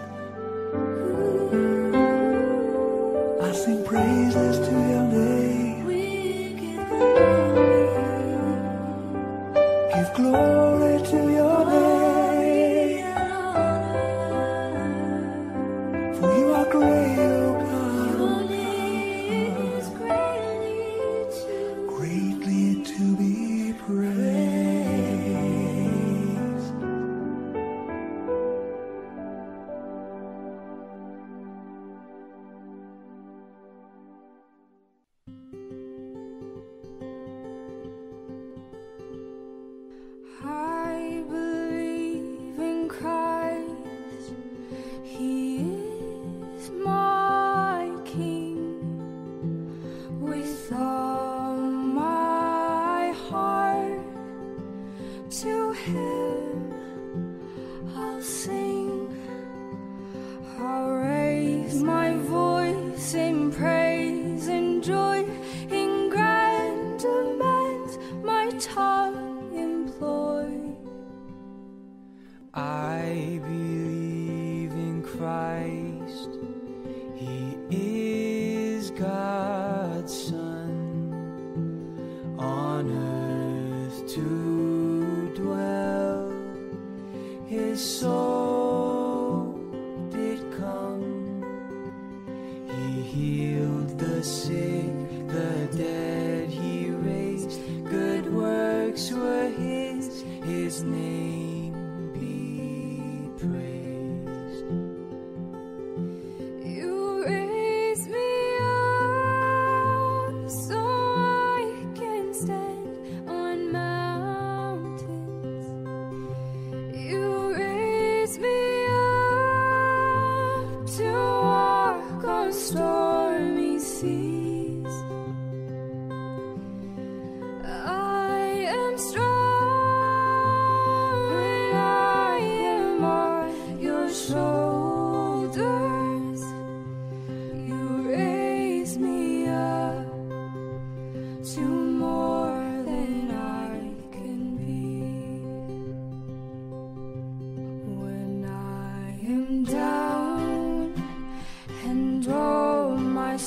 I sing praises to your name. We give glory. Give glory to your name. For you are great, oh God, Your name is greatly to greatly to be praised. I believe in Christ. He is my King. With all my heart, to Him I'll sing. I'll raise my voice in praise and joy. In grand demands my tongue employ. I believe in Christ. He is God's Son, on earth to dwell. His soul did come. He healed the sick, the dead He raised. Good works were His, His name be praised. You raise me up so I can stand on mountains. You raise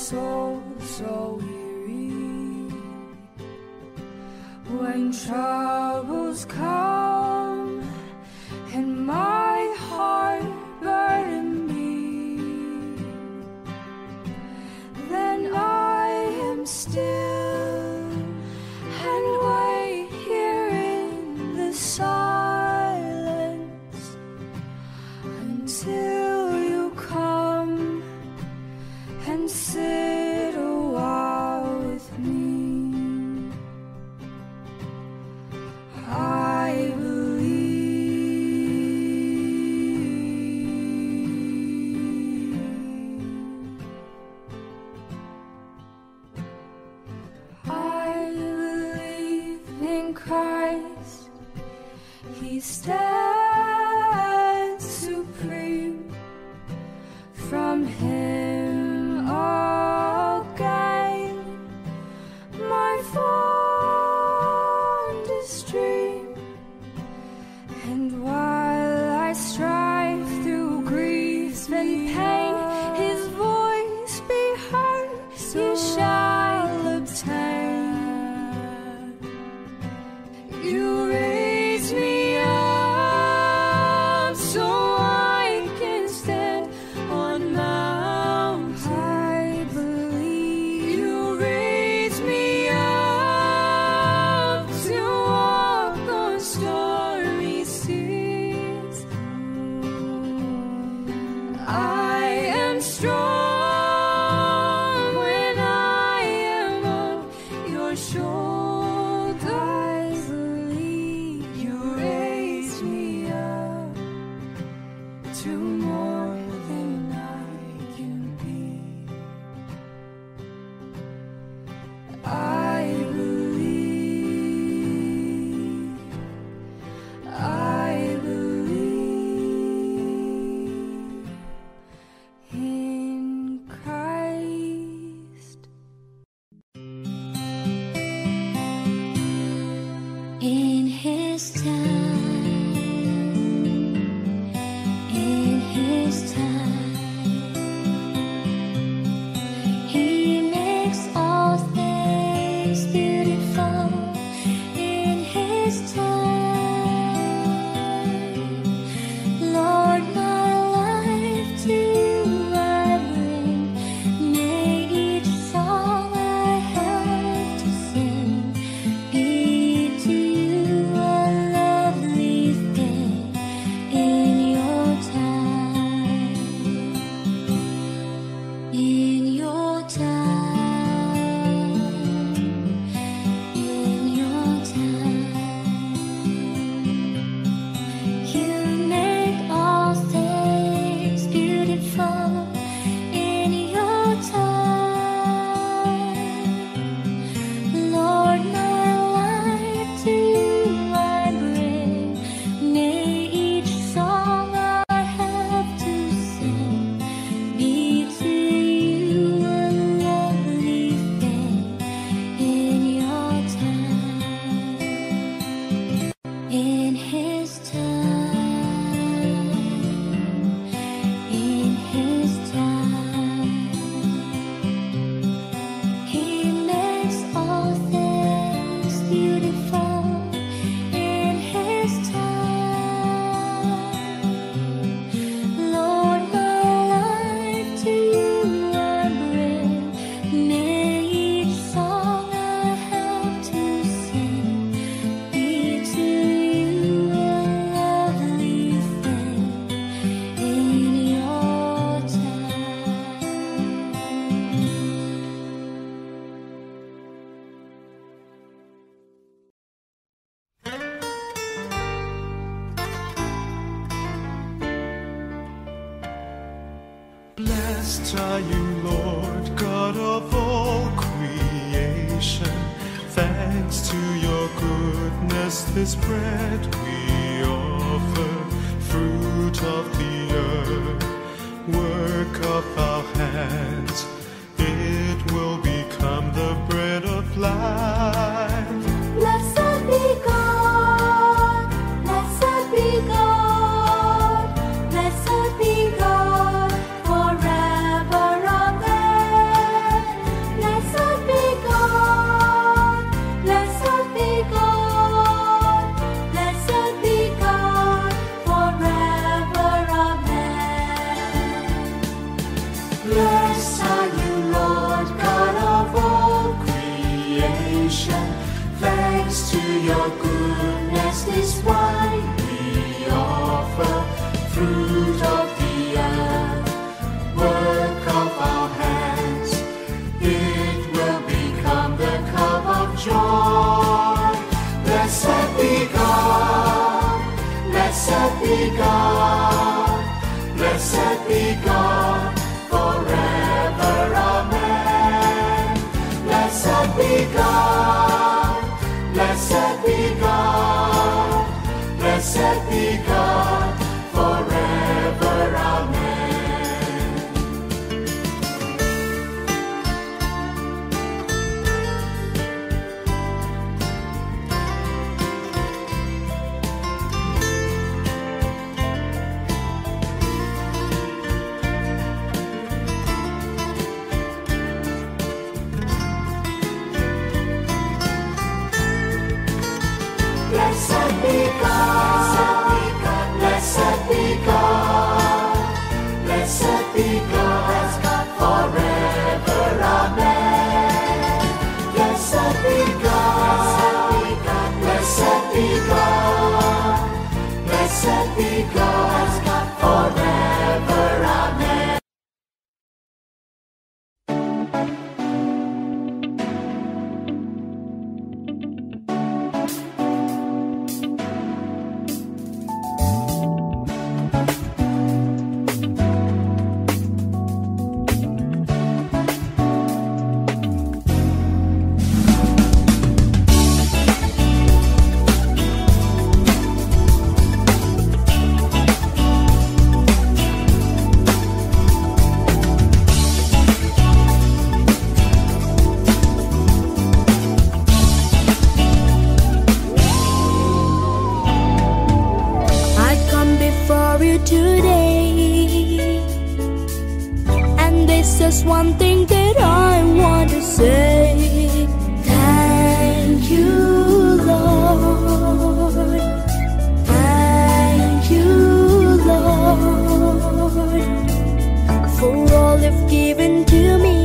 soul so weary. When troubles come and my heart burden me, then I am still and wait here in the silence until you come and sit a while with me. I believe. I believe in Christ. He stands supreme. From Him I'll gain my fondest dream. And while I strive through grief and pain, His voice be heard, you shall obtain. You raise me up so I can stand on mountains. I believe you raise me up to walk on stormy seas. I am strong when I am on your shoulders. I believe you raise me up to more than I can be. I believe, I believe in Christ. In His time, in His time, He makes all things beautiful. In His time, Lord, my life to You I bring. May each song I have to sing be to You a lovely thing. In Your time, in Your time, in Your time, You make all things beautiful. In Your time, Lord, my life to You I bring. May each song I have to sing be to You a lovely thing. In Your time, in His time, in His time, He makes all things beautiful. In His time, Lord, my life to You I bring. May each song I have to sing be to You a lovely thing. In Your time. Blessed are You, Lord, God of all creation. Thanks to Your goodness, this bread we offer, fruit of the earth, work of our hands. It will become the bread of life. Blessed be God, blessed be God, blessed be God forever. Amen. fruit of the earth, work of our hands, it will become the cup of joy. Blessed be God, blessed be God, blessed be God forever, amen. Blessed be God, blessed be God, blessed be God forever, amen. Blessed be God, blessed be God, blessed be God forever, amen. Blessed be God, blessed be God, blessed be God forever, amen. I come before you today, and this is one thing that I want to say. Thank you, Lord. Thank you, Lord, for all you've given to me,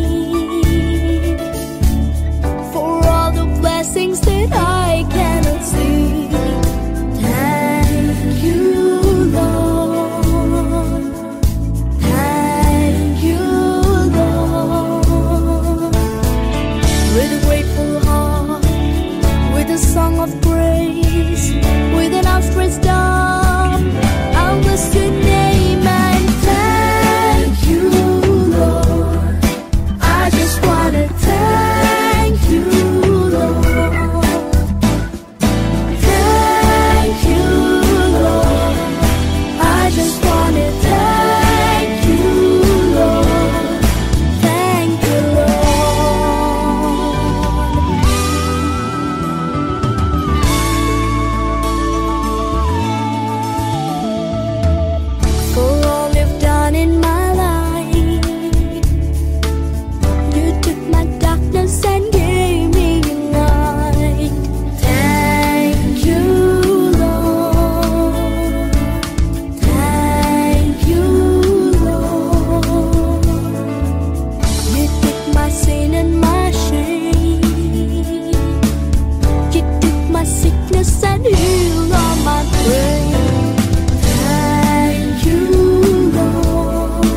for all the blessings that I cannot see. Thank you, Lord. Thank you, Lord. With a grateful heart, with a song of praise, with an outstretched arm, I'll bless your name and thank you, Lord. I just wanna thank you, Lord. Thank you, Lord. I just wanna thank you, Lord. Thank you, Lord. For all you've done in my life, you took my darkness and gave me light. Thank you, Lord. Thank you, Lord. You took my sin and my shame. You took my sickness and healed all my pain. Thank you, Lord.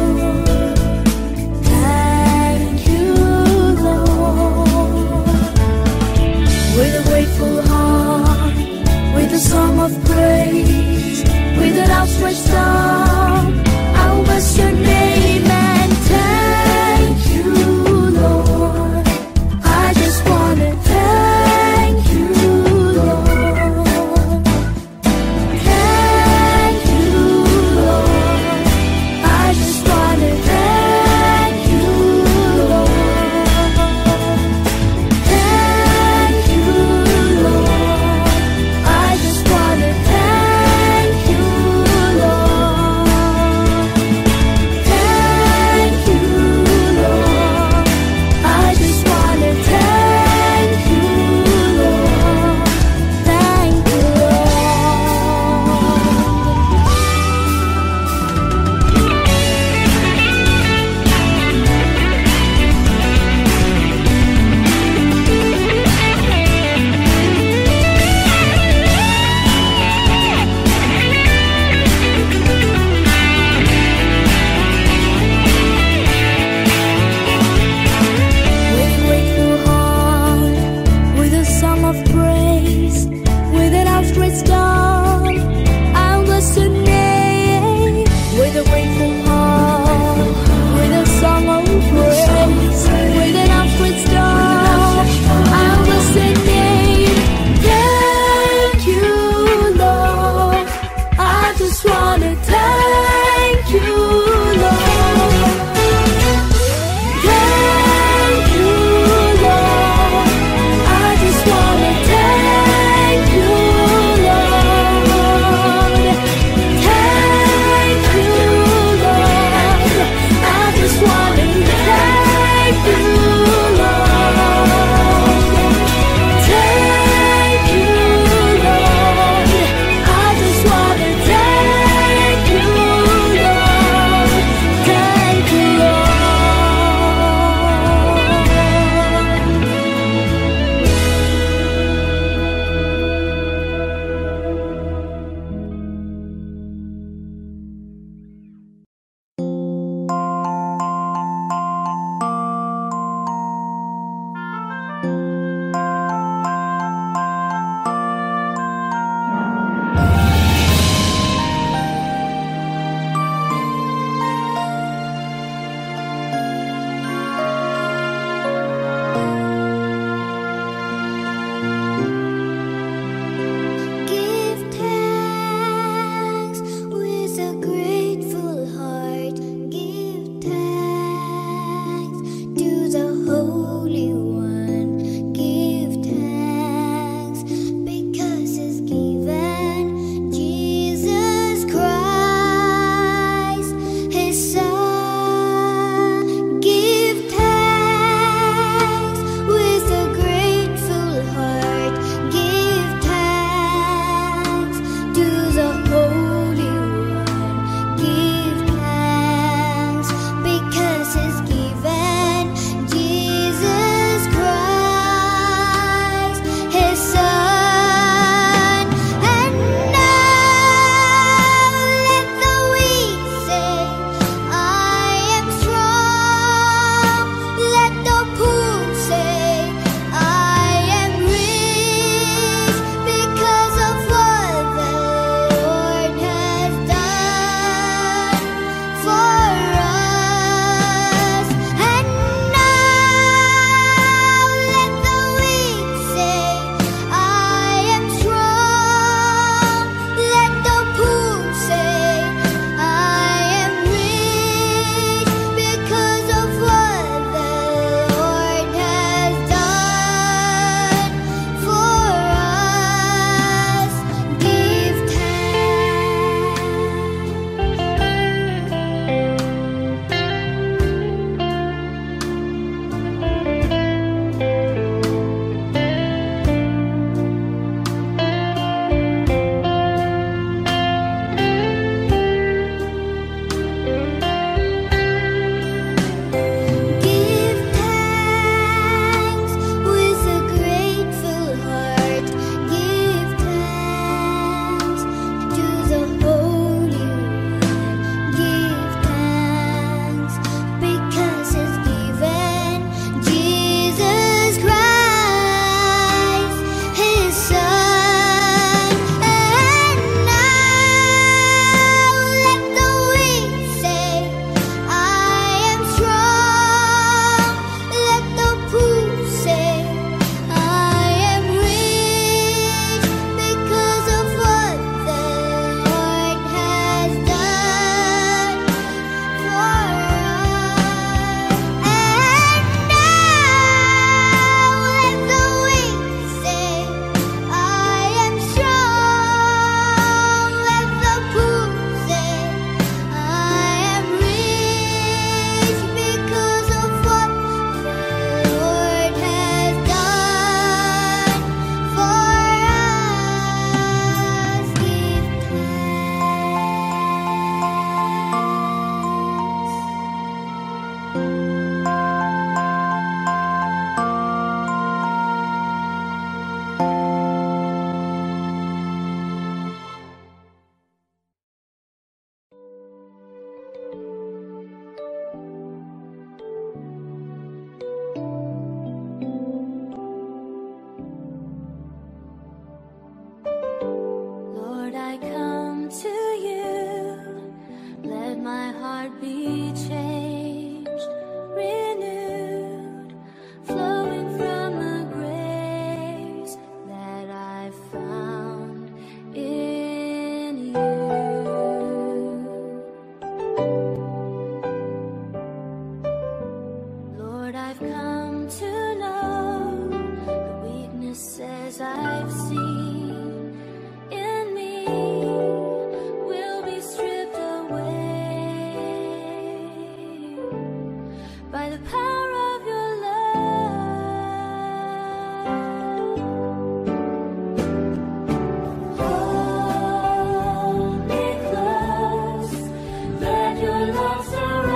love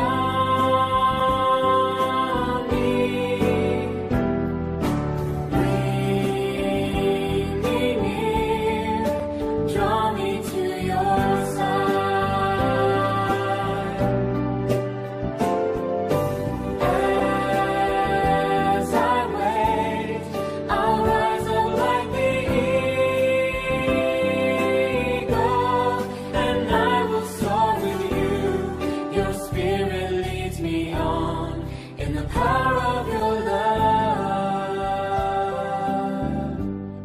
surround me, bring me near, draw me to your side. As I wait, I'll rise up like the eagle, and I will soar with you. Your spirit leads me on in the power of your love.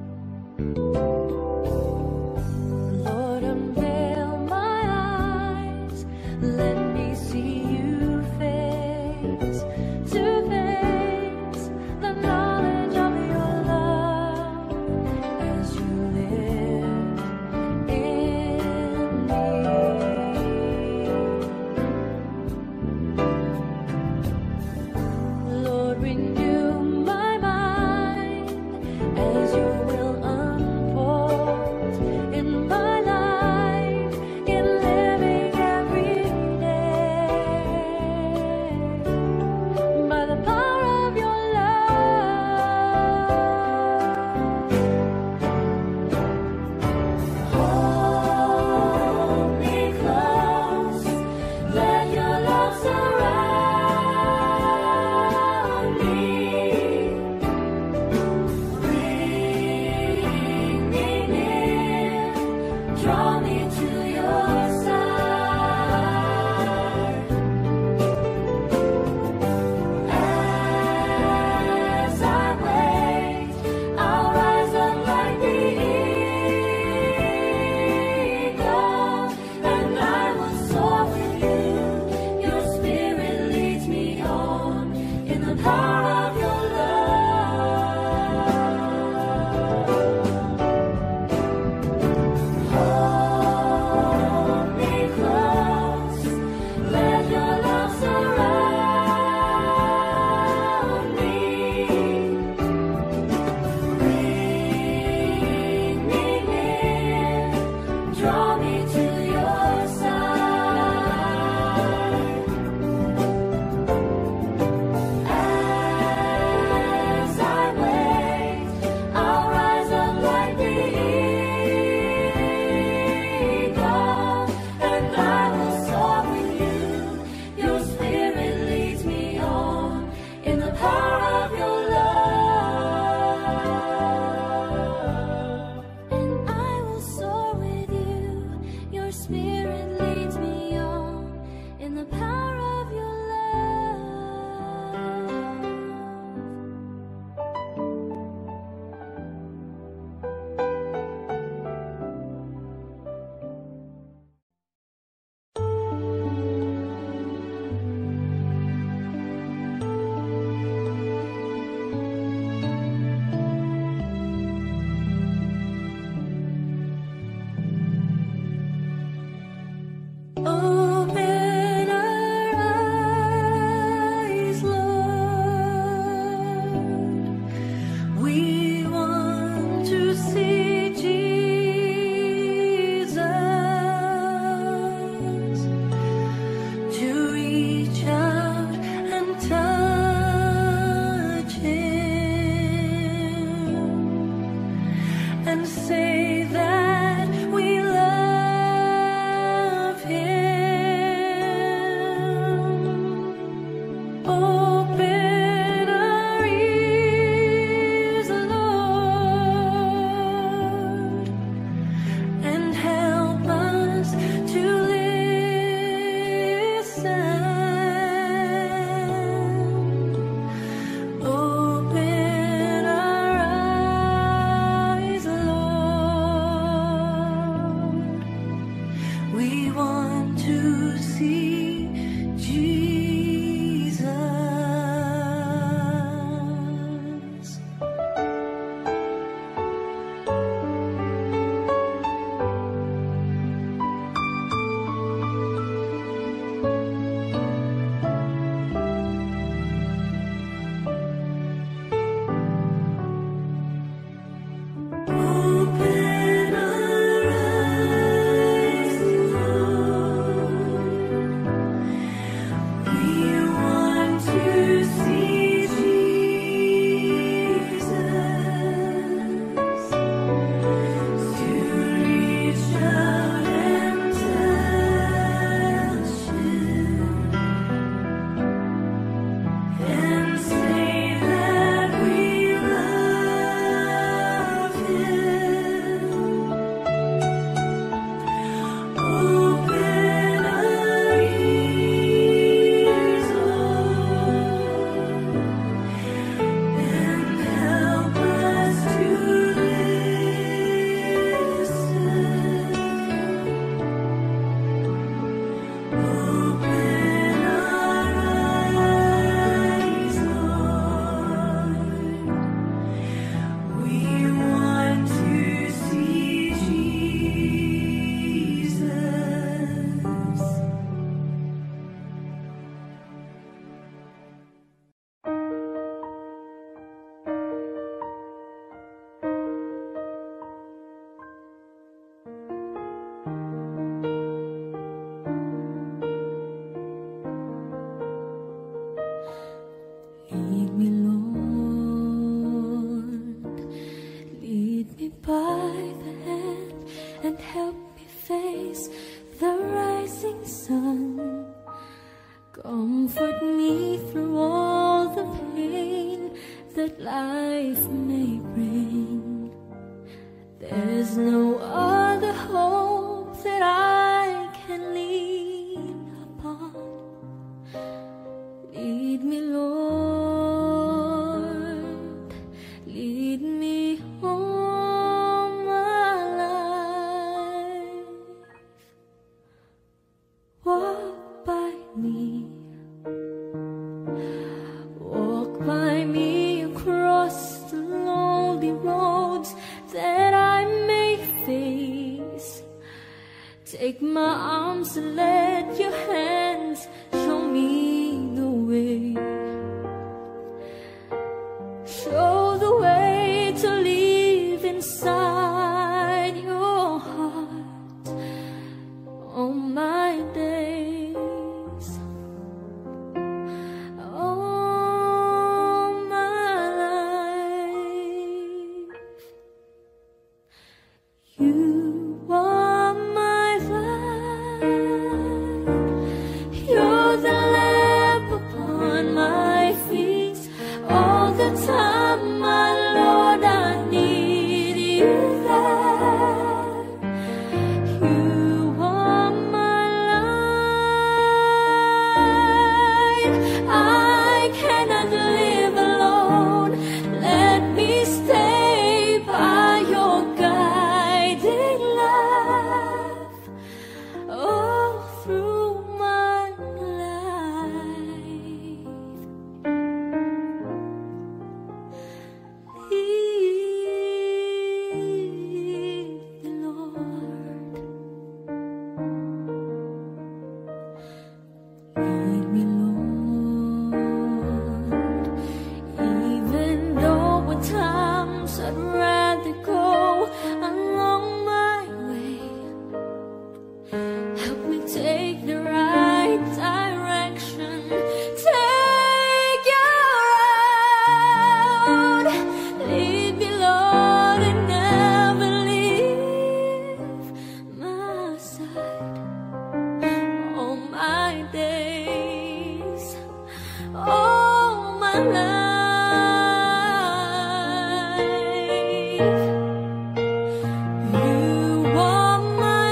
Lord, unveil my eyes, let me see you face to face, the knowledge of your love as you live in me. Lord, renew my mind as your will unfolds in my life, in living every day comfort me through all the pain that life may bring. There's no other hope that I can lean upon. Lead me, Lord, lead me all my life. Walk by me, walk by me across the lonely roads that I may face. Take my arms and let your hands show me the way. Show the way to live inside your heart all my days, all my life. You are my light, you're the lamp upon my feet. All the time, my Lord, I need you there. You are my light. I cannot live alone. Let me stay by your guiding love all through my life. Lead me, Lord. Lead me, Lord. Even though at times I'd rather go along my way, help me take the right direction. Take your road. Lead me, Lord, and never leave my side all my days, all my life. You are my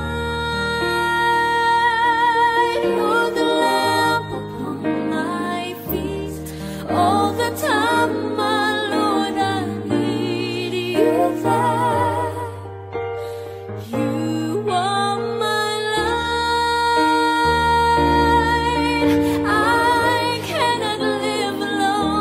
light, you're the lamp upon my feet. All the time, my Lord, I need you there. You are my light. I cannot live alone.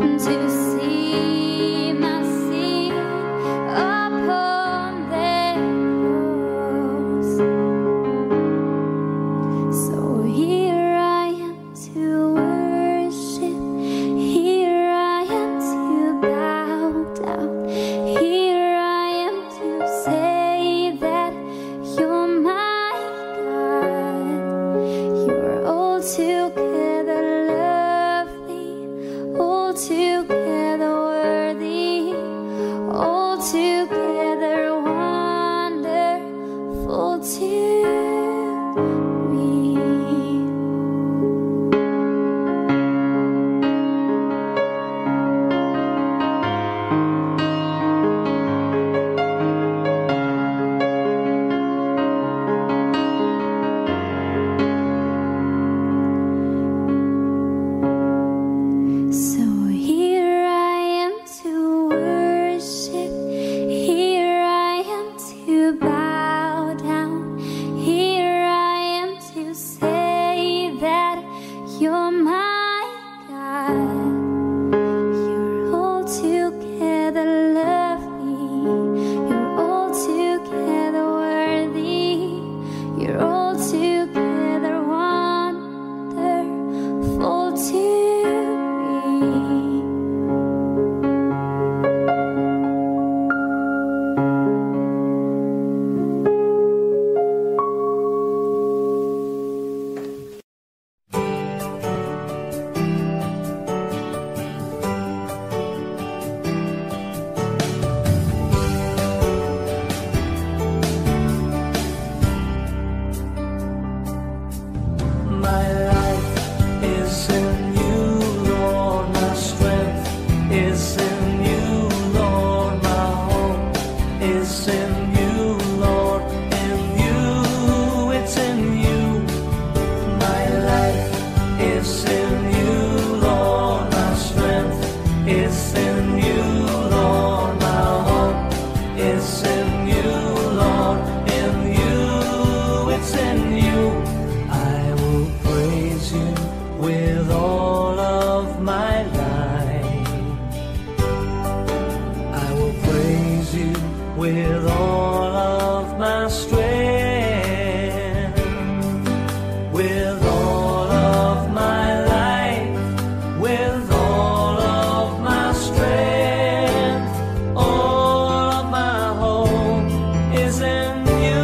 to see my sin upon their cross. So here I am to worship, here I am to bow down, here I am to say that you're my God. You're altogether lovely, altogether worthy, altogether wonderful to me. So here I am to worship, here I am to bow down, here I am to say that you're my God. You're altogether lovely, you're altogether worthy, you're altogether wonderful to me. My life is in you, Lord. My strength is in you, Lord. My hope is in you, Lord. In you, it's in you. My life is in you, Lord. My strength is in you, Lord. My hope is in you, Lord. In you, it's in you. I will praise you with all of my life. I will praise you with all of my strength, with all of my life, with all of my strength. All of my hope is in you.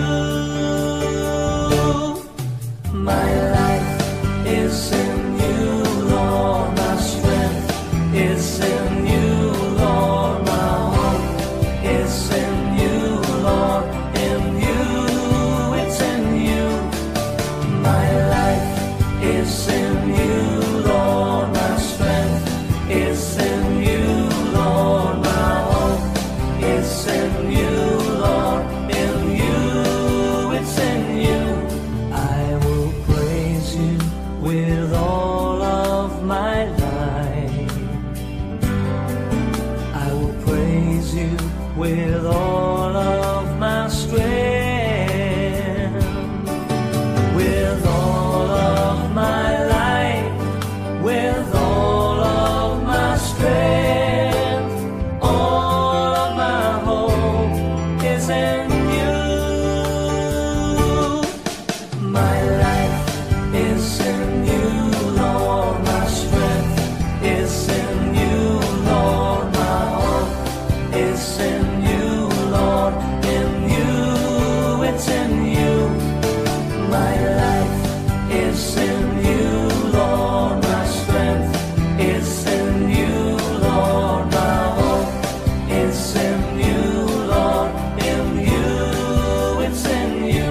My life is in you, Lord. My strength is in you, Lord. My hope is in you, Lord. In you, it's in you. My life is in you, Lord. My strength is in you, Lord. My hope is in you, Lord. In you, it's in you. I will praise you with all of my life. I will praise you with all of my strength, with all of my life, with all of my strength. All of my hope is in you. My life is in you, Lord. My strength is in you, Lord. My hope is in you, Lord. In you, it's in you. My life is in you, Lord. My strength is in you, Lord. My hope is in you, Lord. In you, it's in you.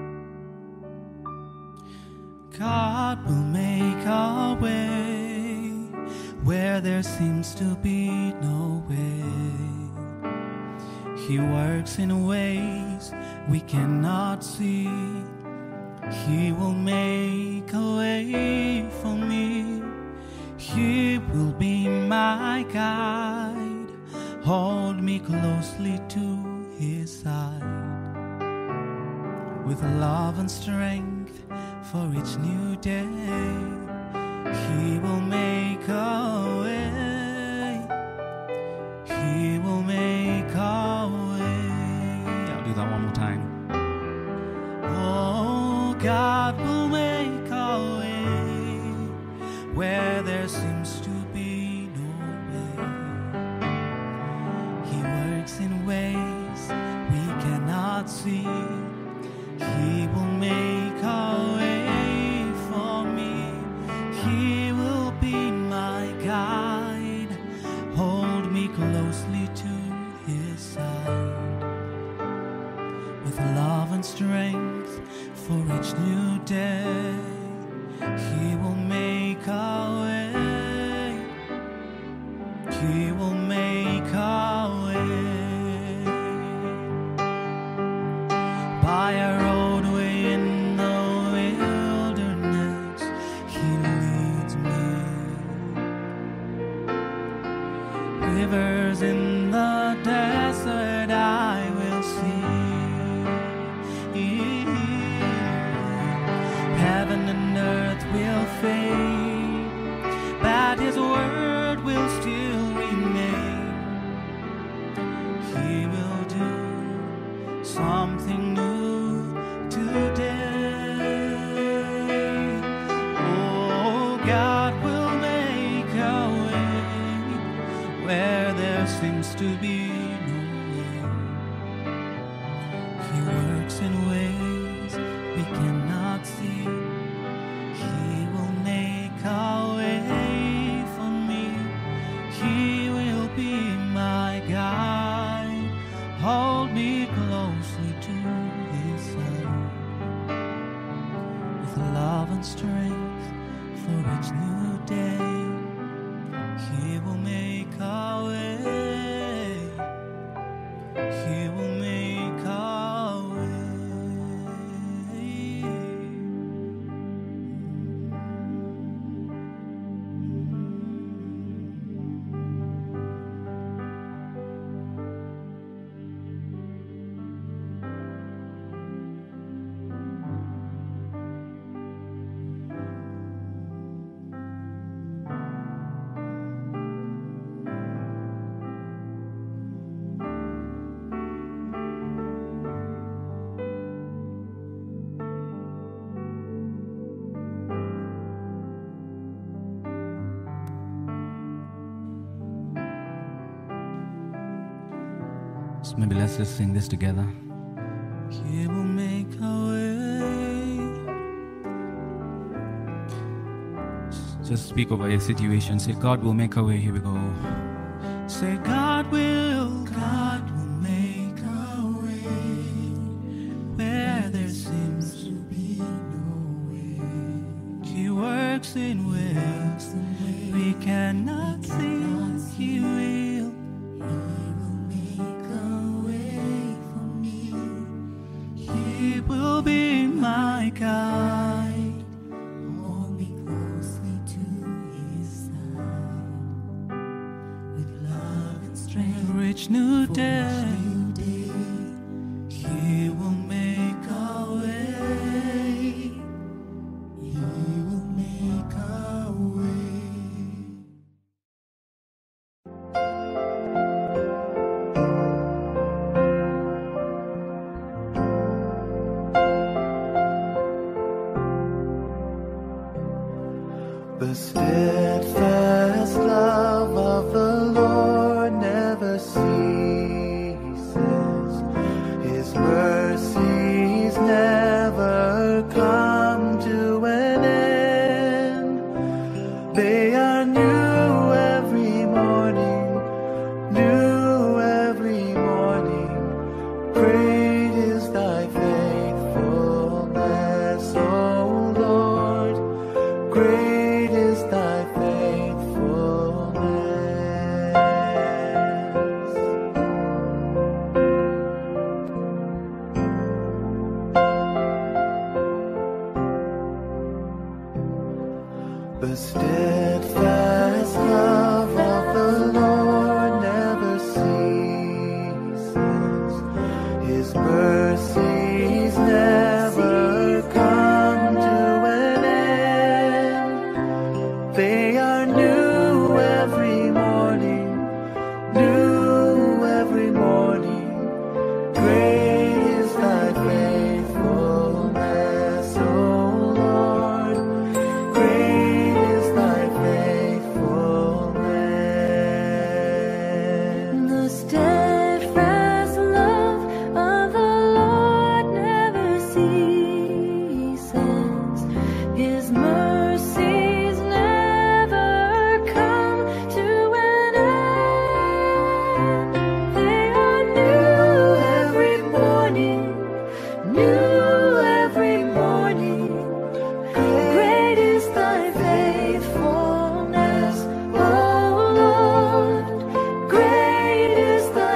God will make a way where there seems to be no way. He works in ways we cannot see. He will make a way for me. He will be my guide, hold me closely to His side. With love and strength for each new day, He will make a way. He will make a way. I'll do that one more time. Oh, God will make a way where there seems to be no way. He works in ways we cannot see. He will make a way for me. He will be my guide, hold me closely to His side. With love and strength for each new day, He will make a way. He will make a way. By a roadway in the wilderness, He leads me. Rivers in the desert I will see. Heaven and earth will fade, but His word will still remain. He will do something new today. Oh, God will make a way where there seems to be no way. He works in ways we cannot see. He will make a way for me. He will be my guide, hold me closely to His side. With love and strength for each new day, He will make a way. He will make a way. So maybe let's just sing this together. He will make a way. Just speak over your situation. Say, God will make a way. Here we go. Say, God will, God will make a way where there seems to be no way. He works in ways we cannot see. He will. He will be my guide, hold me closely to His side. With love and strength for each new day, He will make a way. He will make a way. The steadfast love of the Lord never ceases. His mercies never come to an end. They are new every morning, new every morning. Great is thy faithfulness, O Lord. Great is thy faithfulness. steadfast love of the Lord never ceases. His mercies never come to an end. They are new every morning, new every morning. Great is thy faithfulness, O Lord. Great is thy faithfulness. The steadfast love of the Lord never ceases. His mercies never come to an end. They are new every morning, new every morning. Great is thy faithfulness, O Lord. Great is thy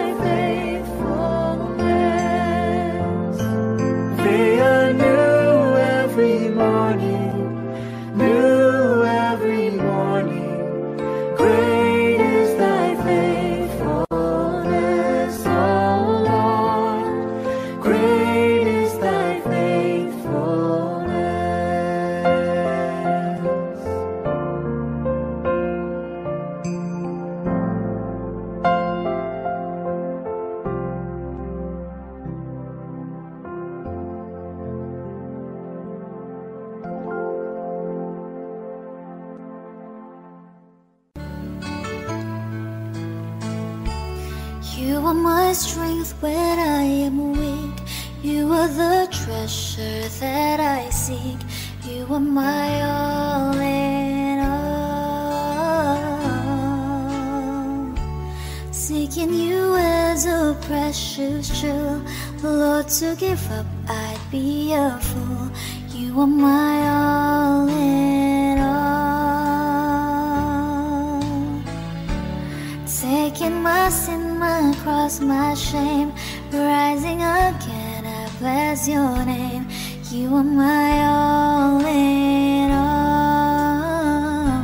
faithfulness. They are new every morning, new every morning. Great is thy faithfulness, O Lord. Great is thy faithfulness. You are my strength when I am weak. You are the treasure that I seek. You are my all in all. Seeking you as a precious jewel, Lord, to give up I'd be a fool. You are my all in all. Taking my sin, my cross, my shame, rising again, I bless your name. You are my all in all.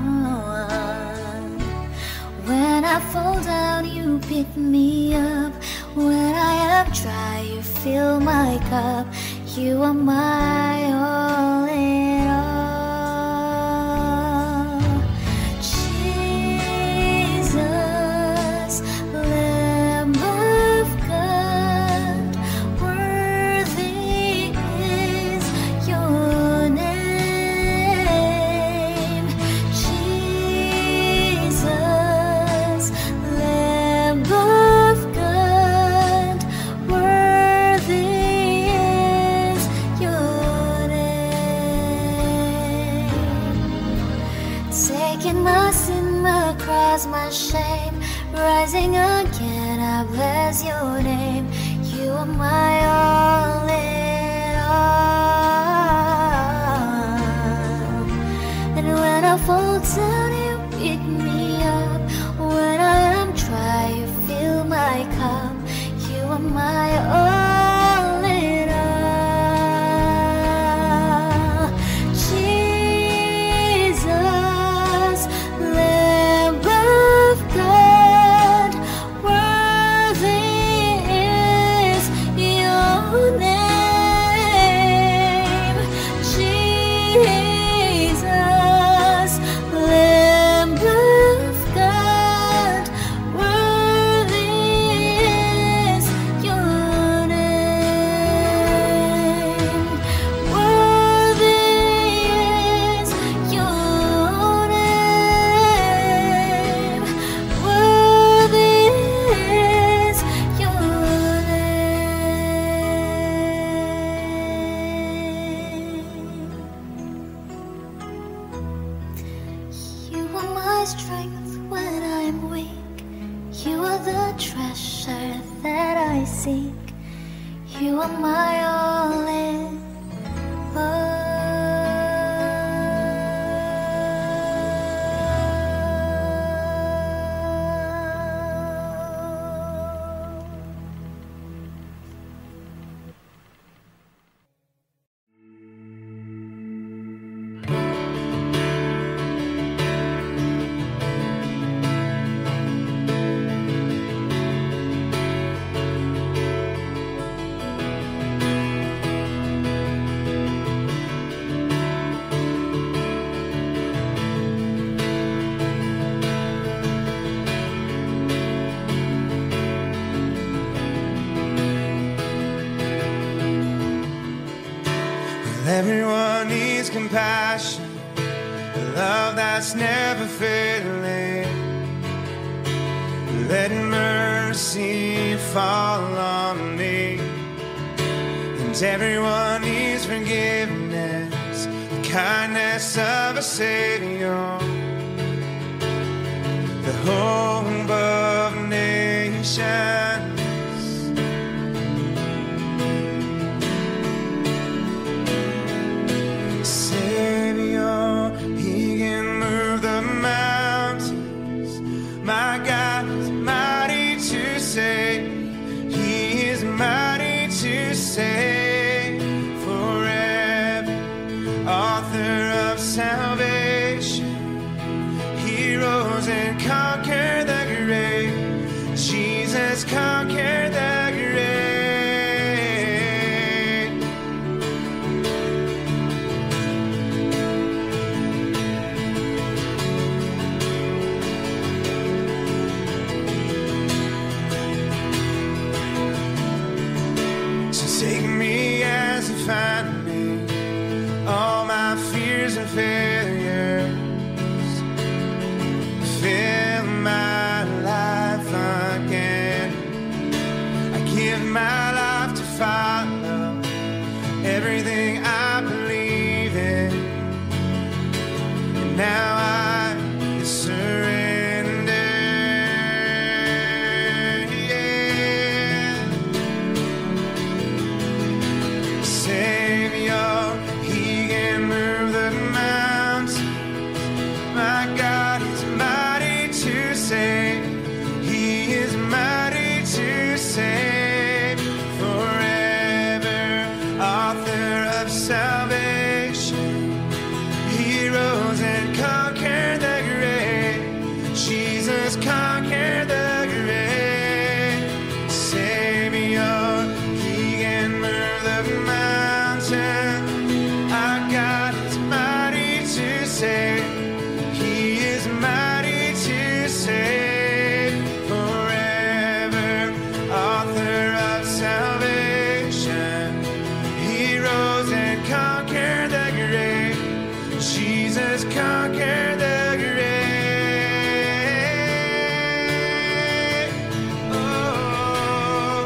When I fall down, you pick me up. When I am dry, you fill my cup. You are my all in all. Jesus, Lamb of God, worthy is your name. Jesus, Lamb of God, worthy is your name. Taking my sin, my cross, my shame, rising again, I bless your name. You are my all in all. And when I fall down, you pick me up. When I am dry, you fill my cup. You are my all in all. Jesus, Lamb of God, worthy is your name. Jesus, Lamb of God, worthy is your name. Worthy is your name. Worthy is your name. You are my strength when I'm weak. You are the treasure that I seek. You are my all in all. compassion, a love that's never failing. Let mercy fall on me, and everyone needs forgiveness, the kindness of a Savior, the hope of nations. Savior, He can move the mountains. My God is mighty to save. He is mighty to save forever. Author of salvation, He rose and conquered the grave. Jesus conquered the grave. So take me as you find me, all my fears and failures. Fill my life again. I give my life to follow everything I believe in. And now I surrender. Yeah. Savior, He can move the mountains. My God is mighty to save. He is mighty to save forever. Author of salvation, He rose and conquered the grave. Jesus conquered the grave. Savior, He can move the mountain. Our God is mighty to save. He is mighty to save forever. Author of salvation, He rose and conquered the grave. Jesus conquered the grave. Oh.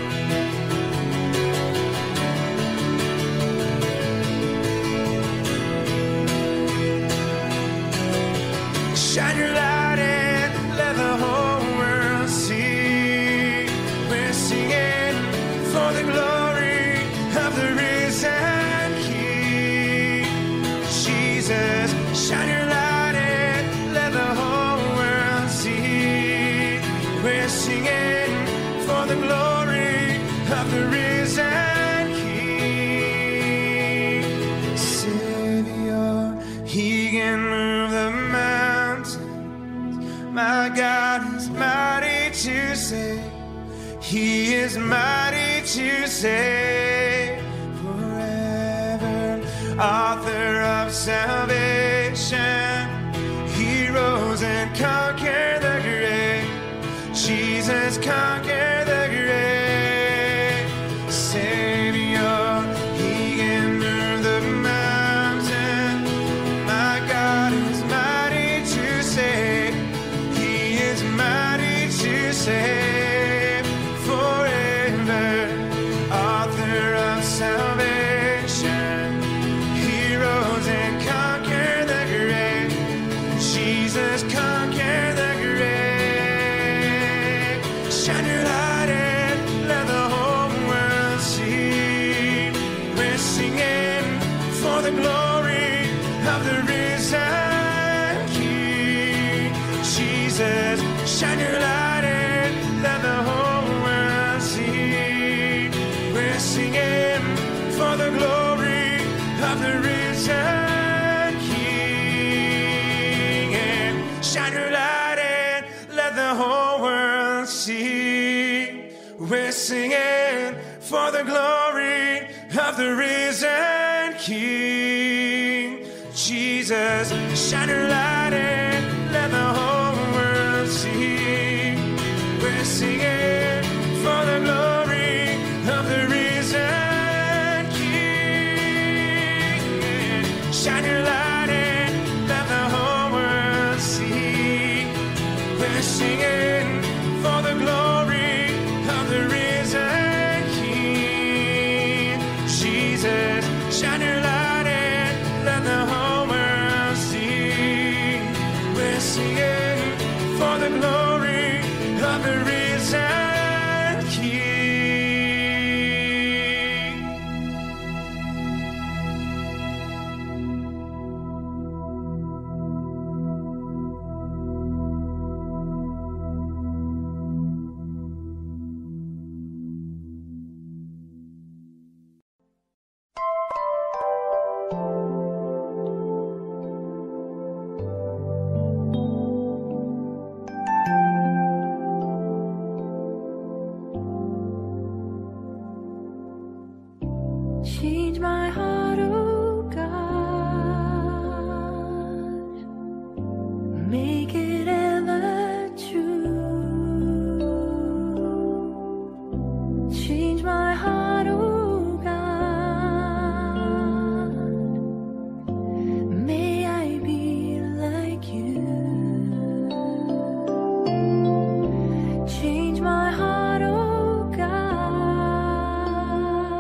Shine your light and let the whole world see. We're singing for the glory of the risen King. Jesus, shine your light and let the whole world see. We're singing for the glory of the risen King. Savior, He can move the mountains. My God is mighty to save. He is mighty to save forever. Author of salvation, He rose and conquered the grave. Jesus conquered the grave. Savior, He can move the mountain. My God is mighty to save. He is mighty to save forever. Author of salvation, He rose and conquered the grave. Jesus conquered the grave. Shine your light and let the whole world see. We're singing for the glory of the risen King. Jesus, shine your light and let the whole world see. We're singing for the glory of the risen King. And shine your light and let the whole world see. We're singing for the glory of the risen King. Jesus, shine your light and let the whole world see. We're singing for the glory of the risen King. We're singing for the glory of the risen King. Jesus, shine your light and let the whole world see. We're singing for the glory of the risen King. Change my heart, oh God, make it ever true. Change my heart, oh God, may I be like you. Change my heart, oh God,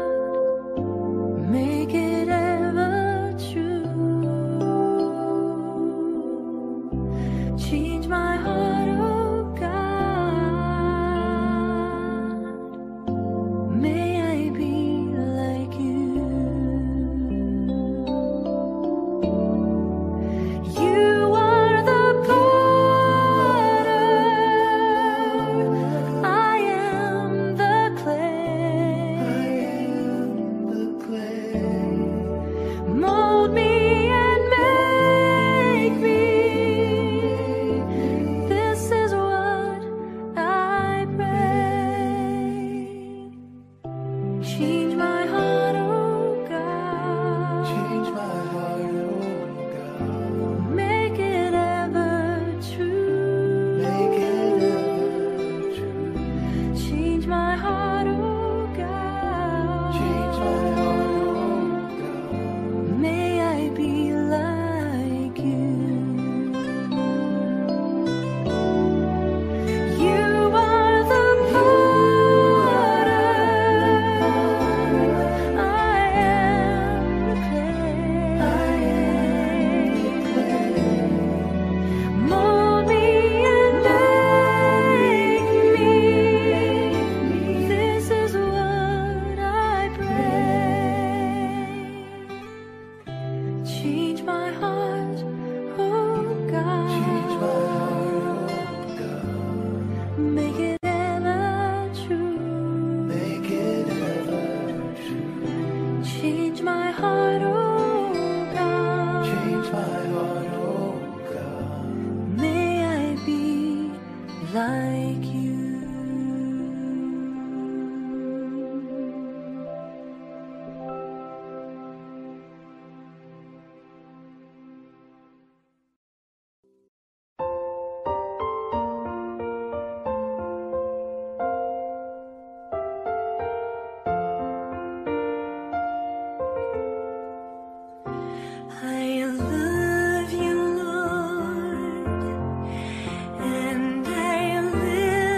make it ever true. Change my heart, oh God, may I be like you. You are the potter, I am the clay. Mold me and make me. This is what I pray. Change my heart, oh God. Change my heart, oh God. Make it ever true. Make it ever true. Change my heart, oh God. Change my heart, oh God. May I be like you. You are the potter, I am the clay. Mold me and make me. This is what I pray. Change my heart, oh God. Change my heart, oh God. Make it ever true. Make it ever true. Change my heart, oh God. Change my heart, oh God. May I be like you. I love you, Lord, and I live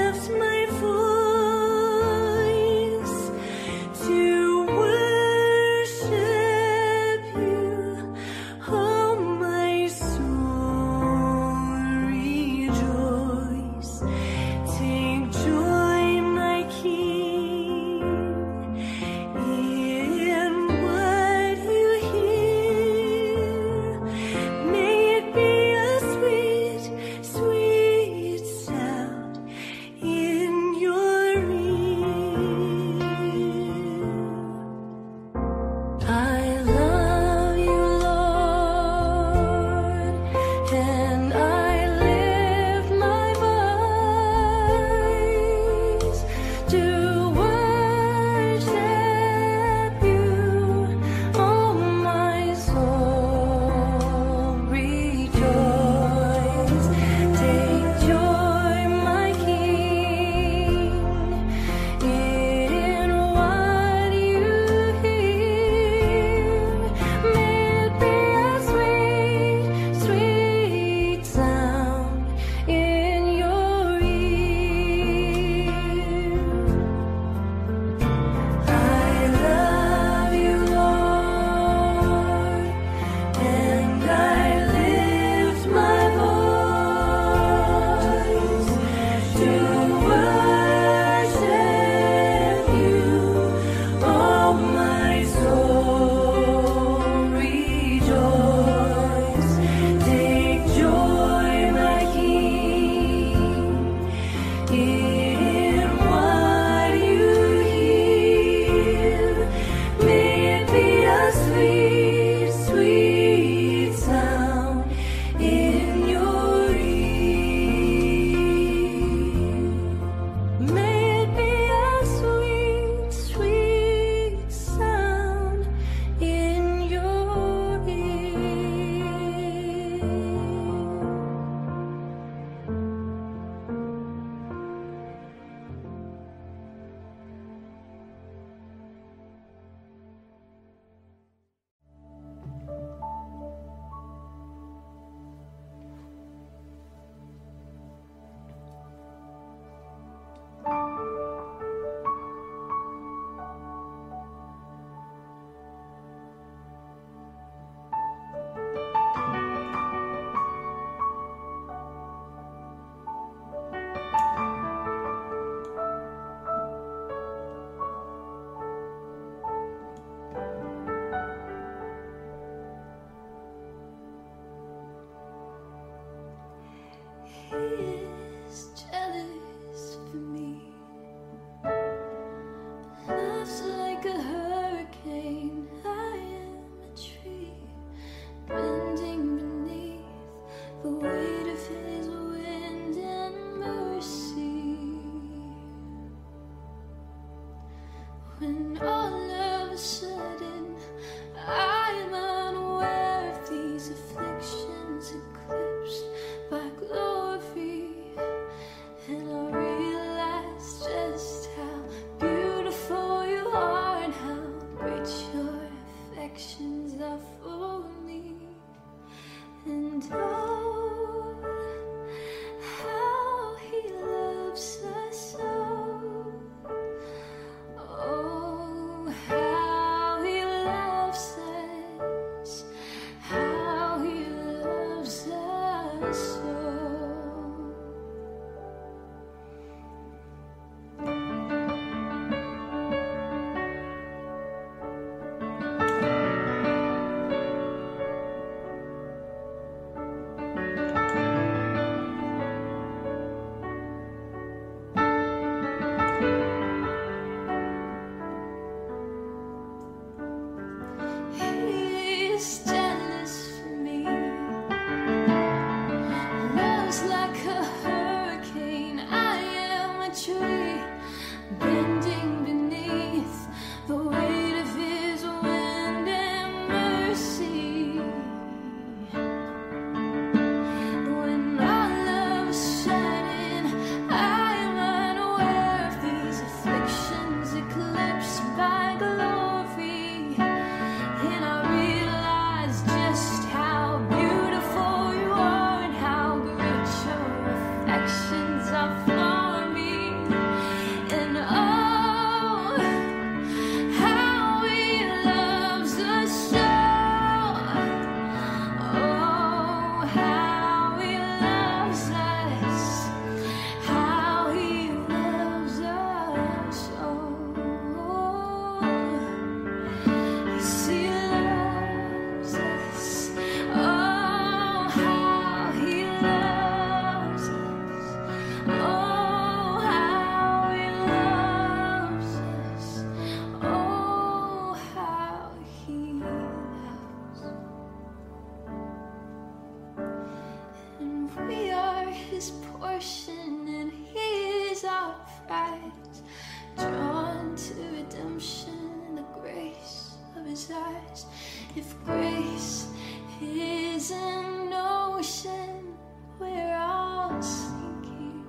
portion, and He is our prize. Drawn to redemption and the grace of His eyes. If grace is an ocean, we're all sinking.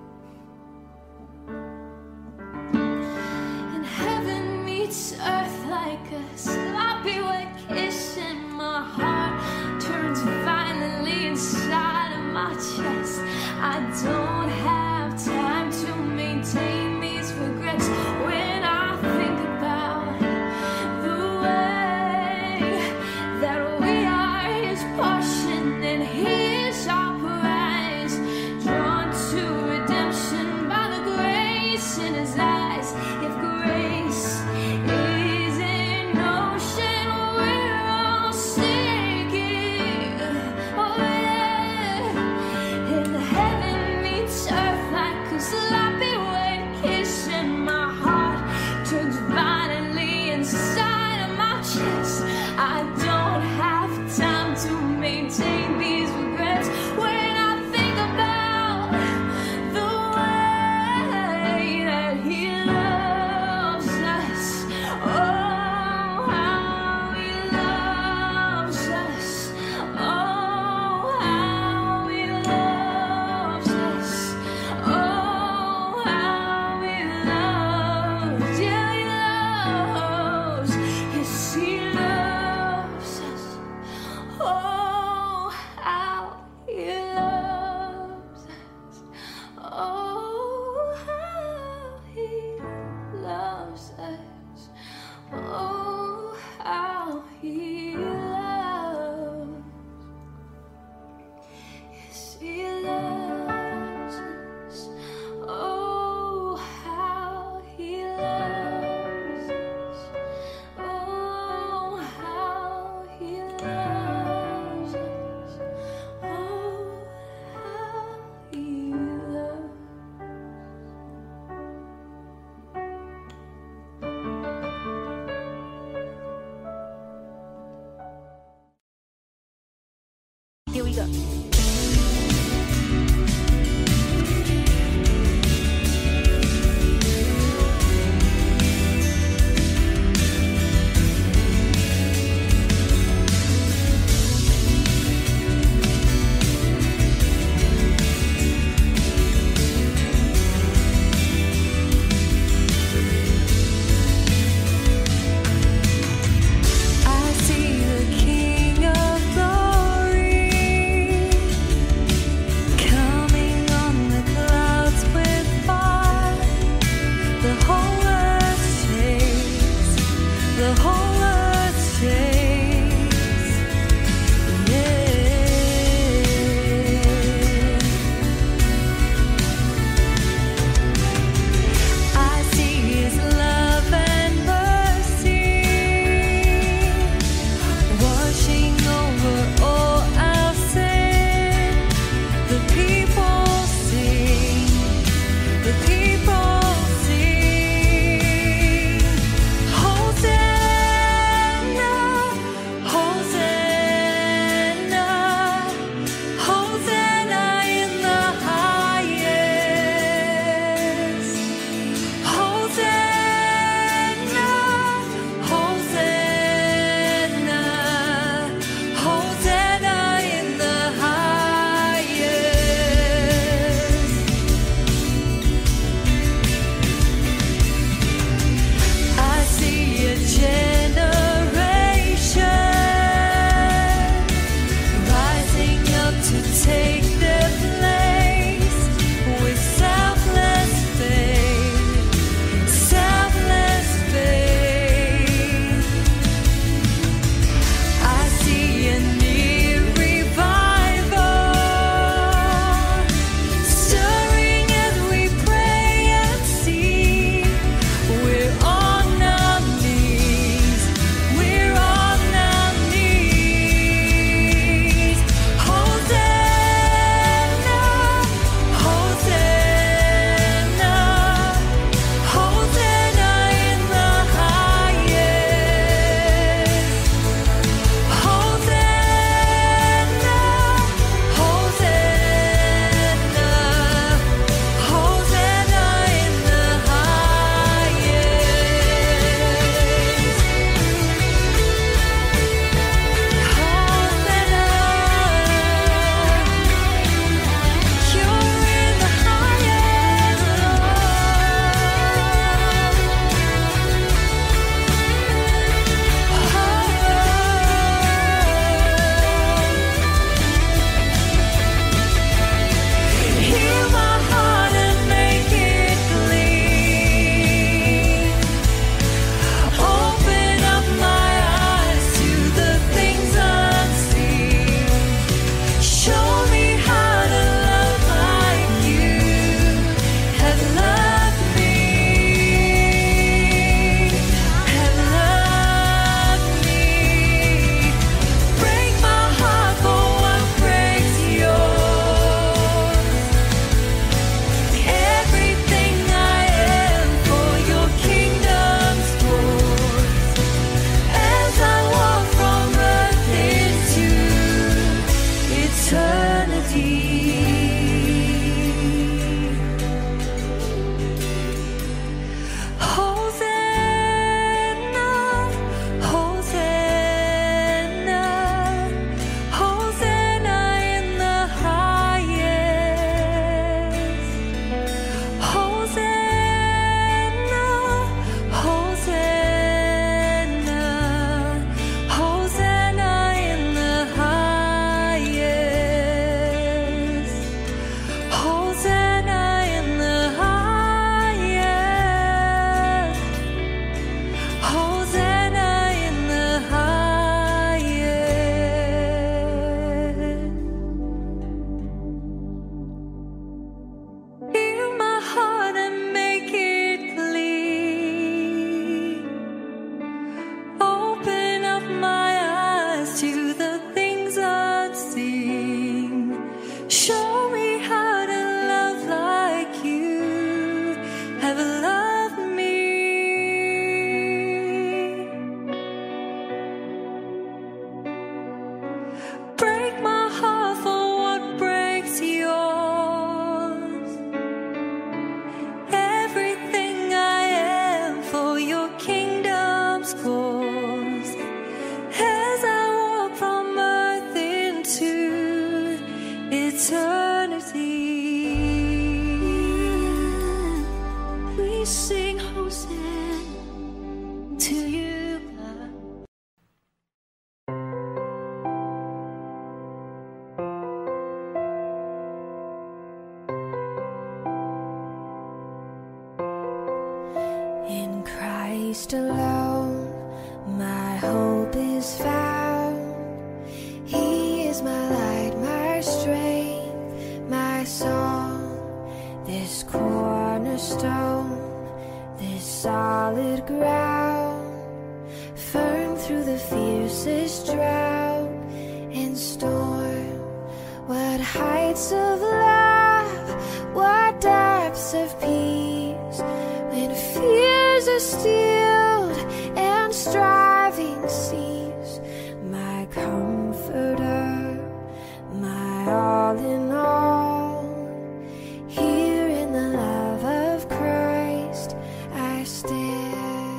And heaven meets earth like a sloppy wet kiss, and my heart turns violently inside of my chest. I don't have time to maintain these regrets when I think about the way that we are His portion and He is our prize. Drawn to redemption by the grace in His eyes. If grace is an ocean, we're all sinking. Oh yeah. And heaven meets earth like a sloppy wet kiss, and my heart turns violently inside of my chest. I don't have time to maintain these regrets when I think about the way that He loves us. Oh, how He loves us. Oh, how He loves us. Oh, how He loves. Yeah, He loves. Yes, He loves us. Oh, how He loves us. Oh, how He loves us. Oh, how He loves. Yes, He loves us. Oh, how He loves us. Oh, how He loves us. Oh, how He loves. sing Hosanna to you, God. In Christ alone, my hope is found. He is my light, my strength, my song. This cornerstone, this solid ground, firm through the fiercest drought and storm. What heights of love, what depths of peace, when fears are stilled and striving cease. My comforter, my all in all, here in the love of Christ I stand.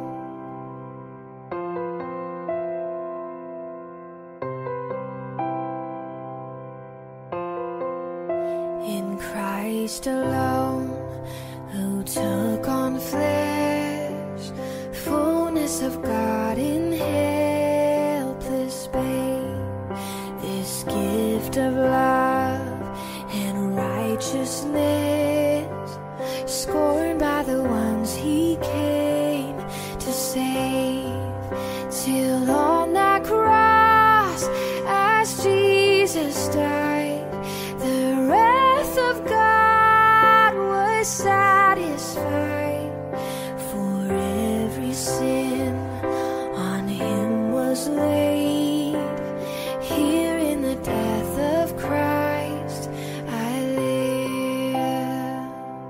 In Christ alone, who took on flesh, fullness of God in helpless babe. This gift of love and righteousness, scorned by the ones he came to save. Till on that cross, as Jesus died, the wrath of God was satisfied. For every sin on him was laid. Here in the death of Christ I live.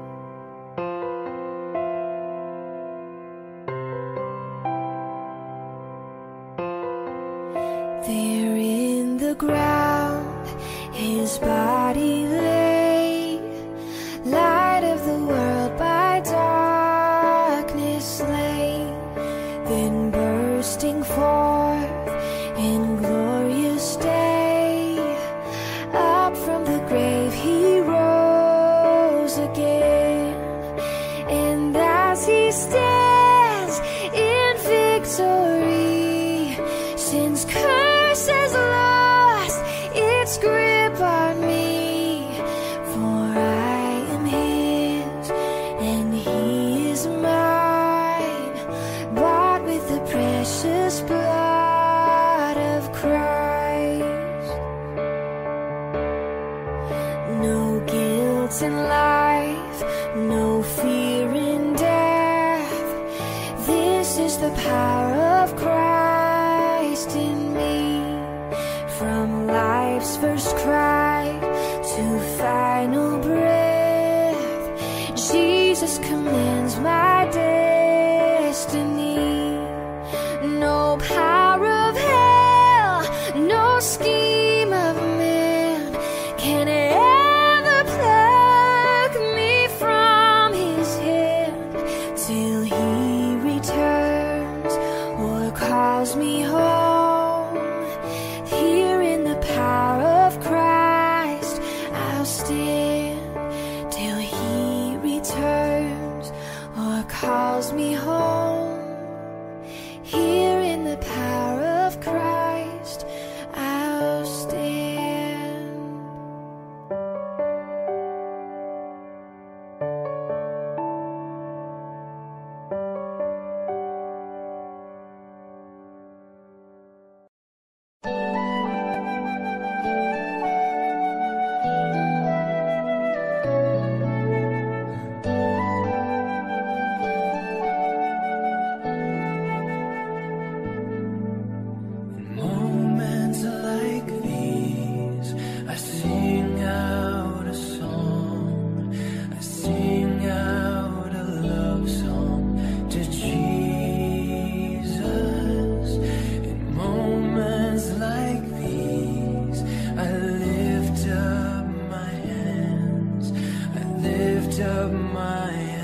There in the ground his body lay, light of the world by darkness slain. Then bursting forth in glorious day, up from the grave he rose again. And as he stands in victory, sin's curse has lost its grip on me. For I am his and he is mine, bought with the precious blood of Christ. No guilt in life, no fear in death. This is the power of Christ in me. From life's first cry to final breath, Jesus commands my destiny. No power of hell, no scheme of man can ever pluck me from his hand, till he returns or calls me home. Here in the power of Christ I'll stand, till he returns or calls me home. Here in the power of Christ I'll stand. Moments like these, I sing out a song. I sing out a love song to Jesus. In moments like these, I lift up my hands. I lift up my hands.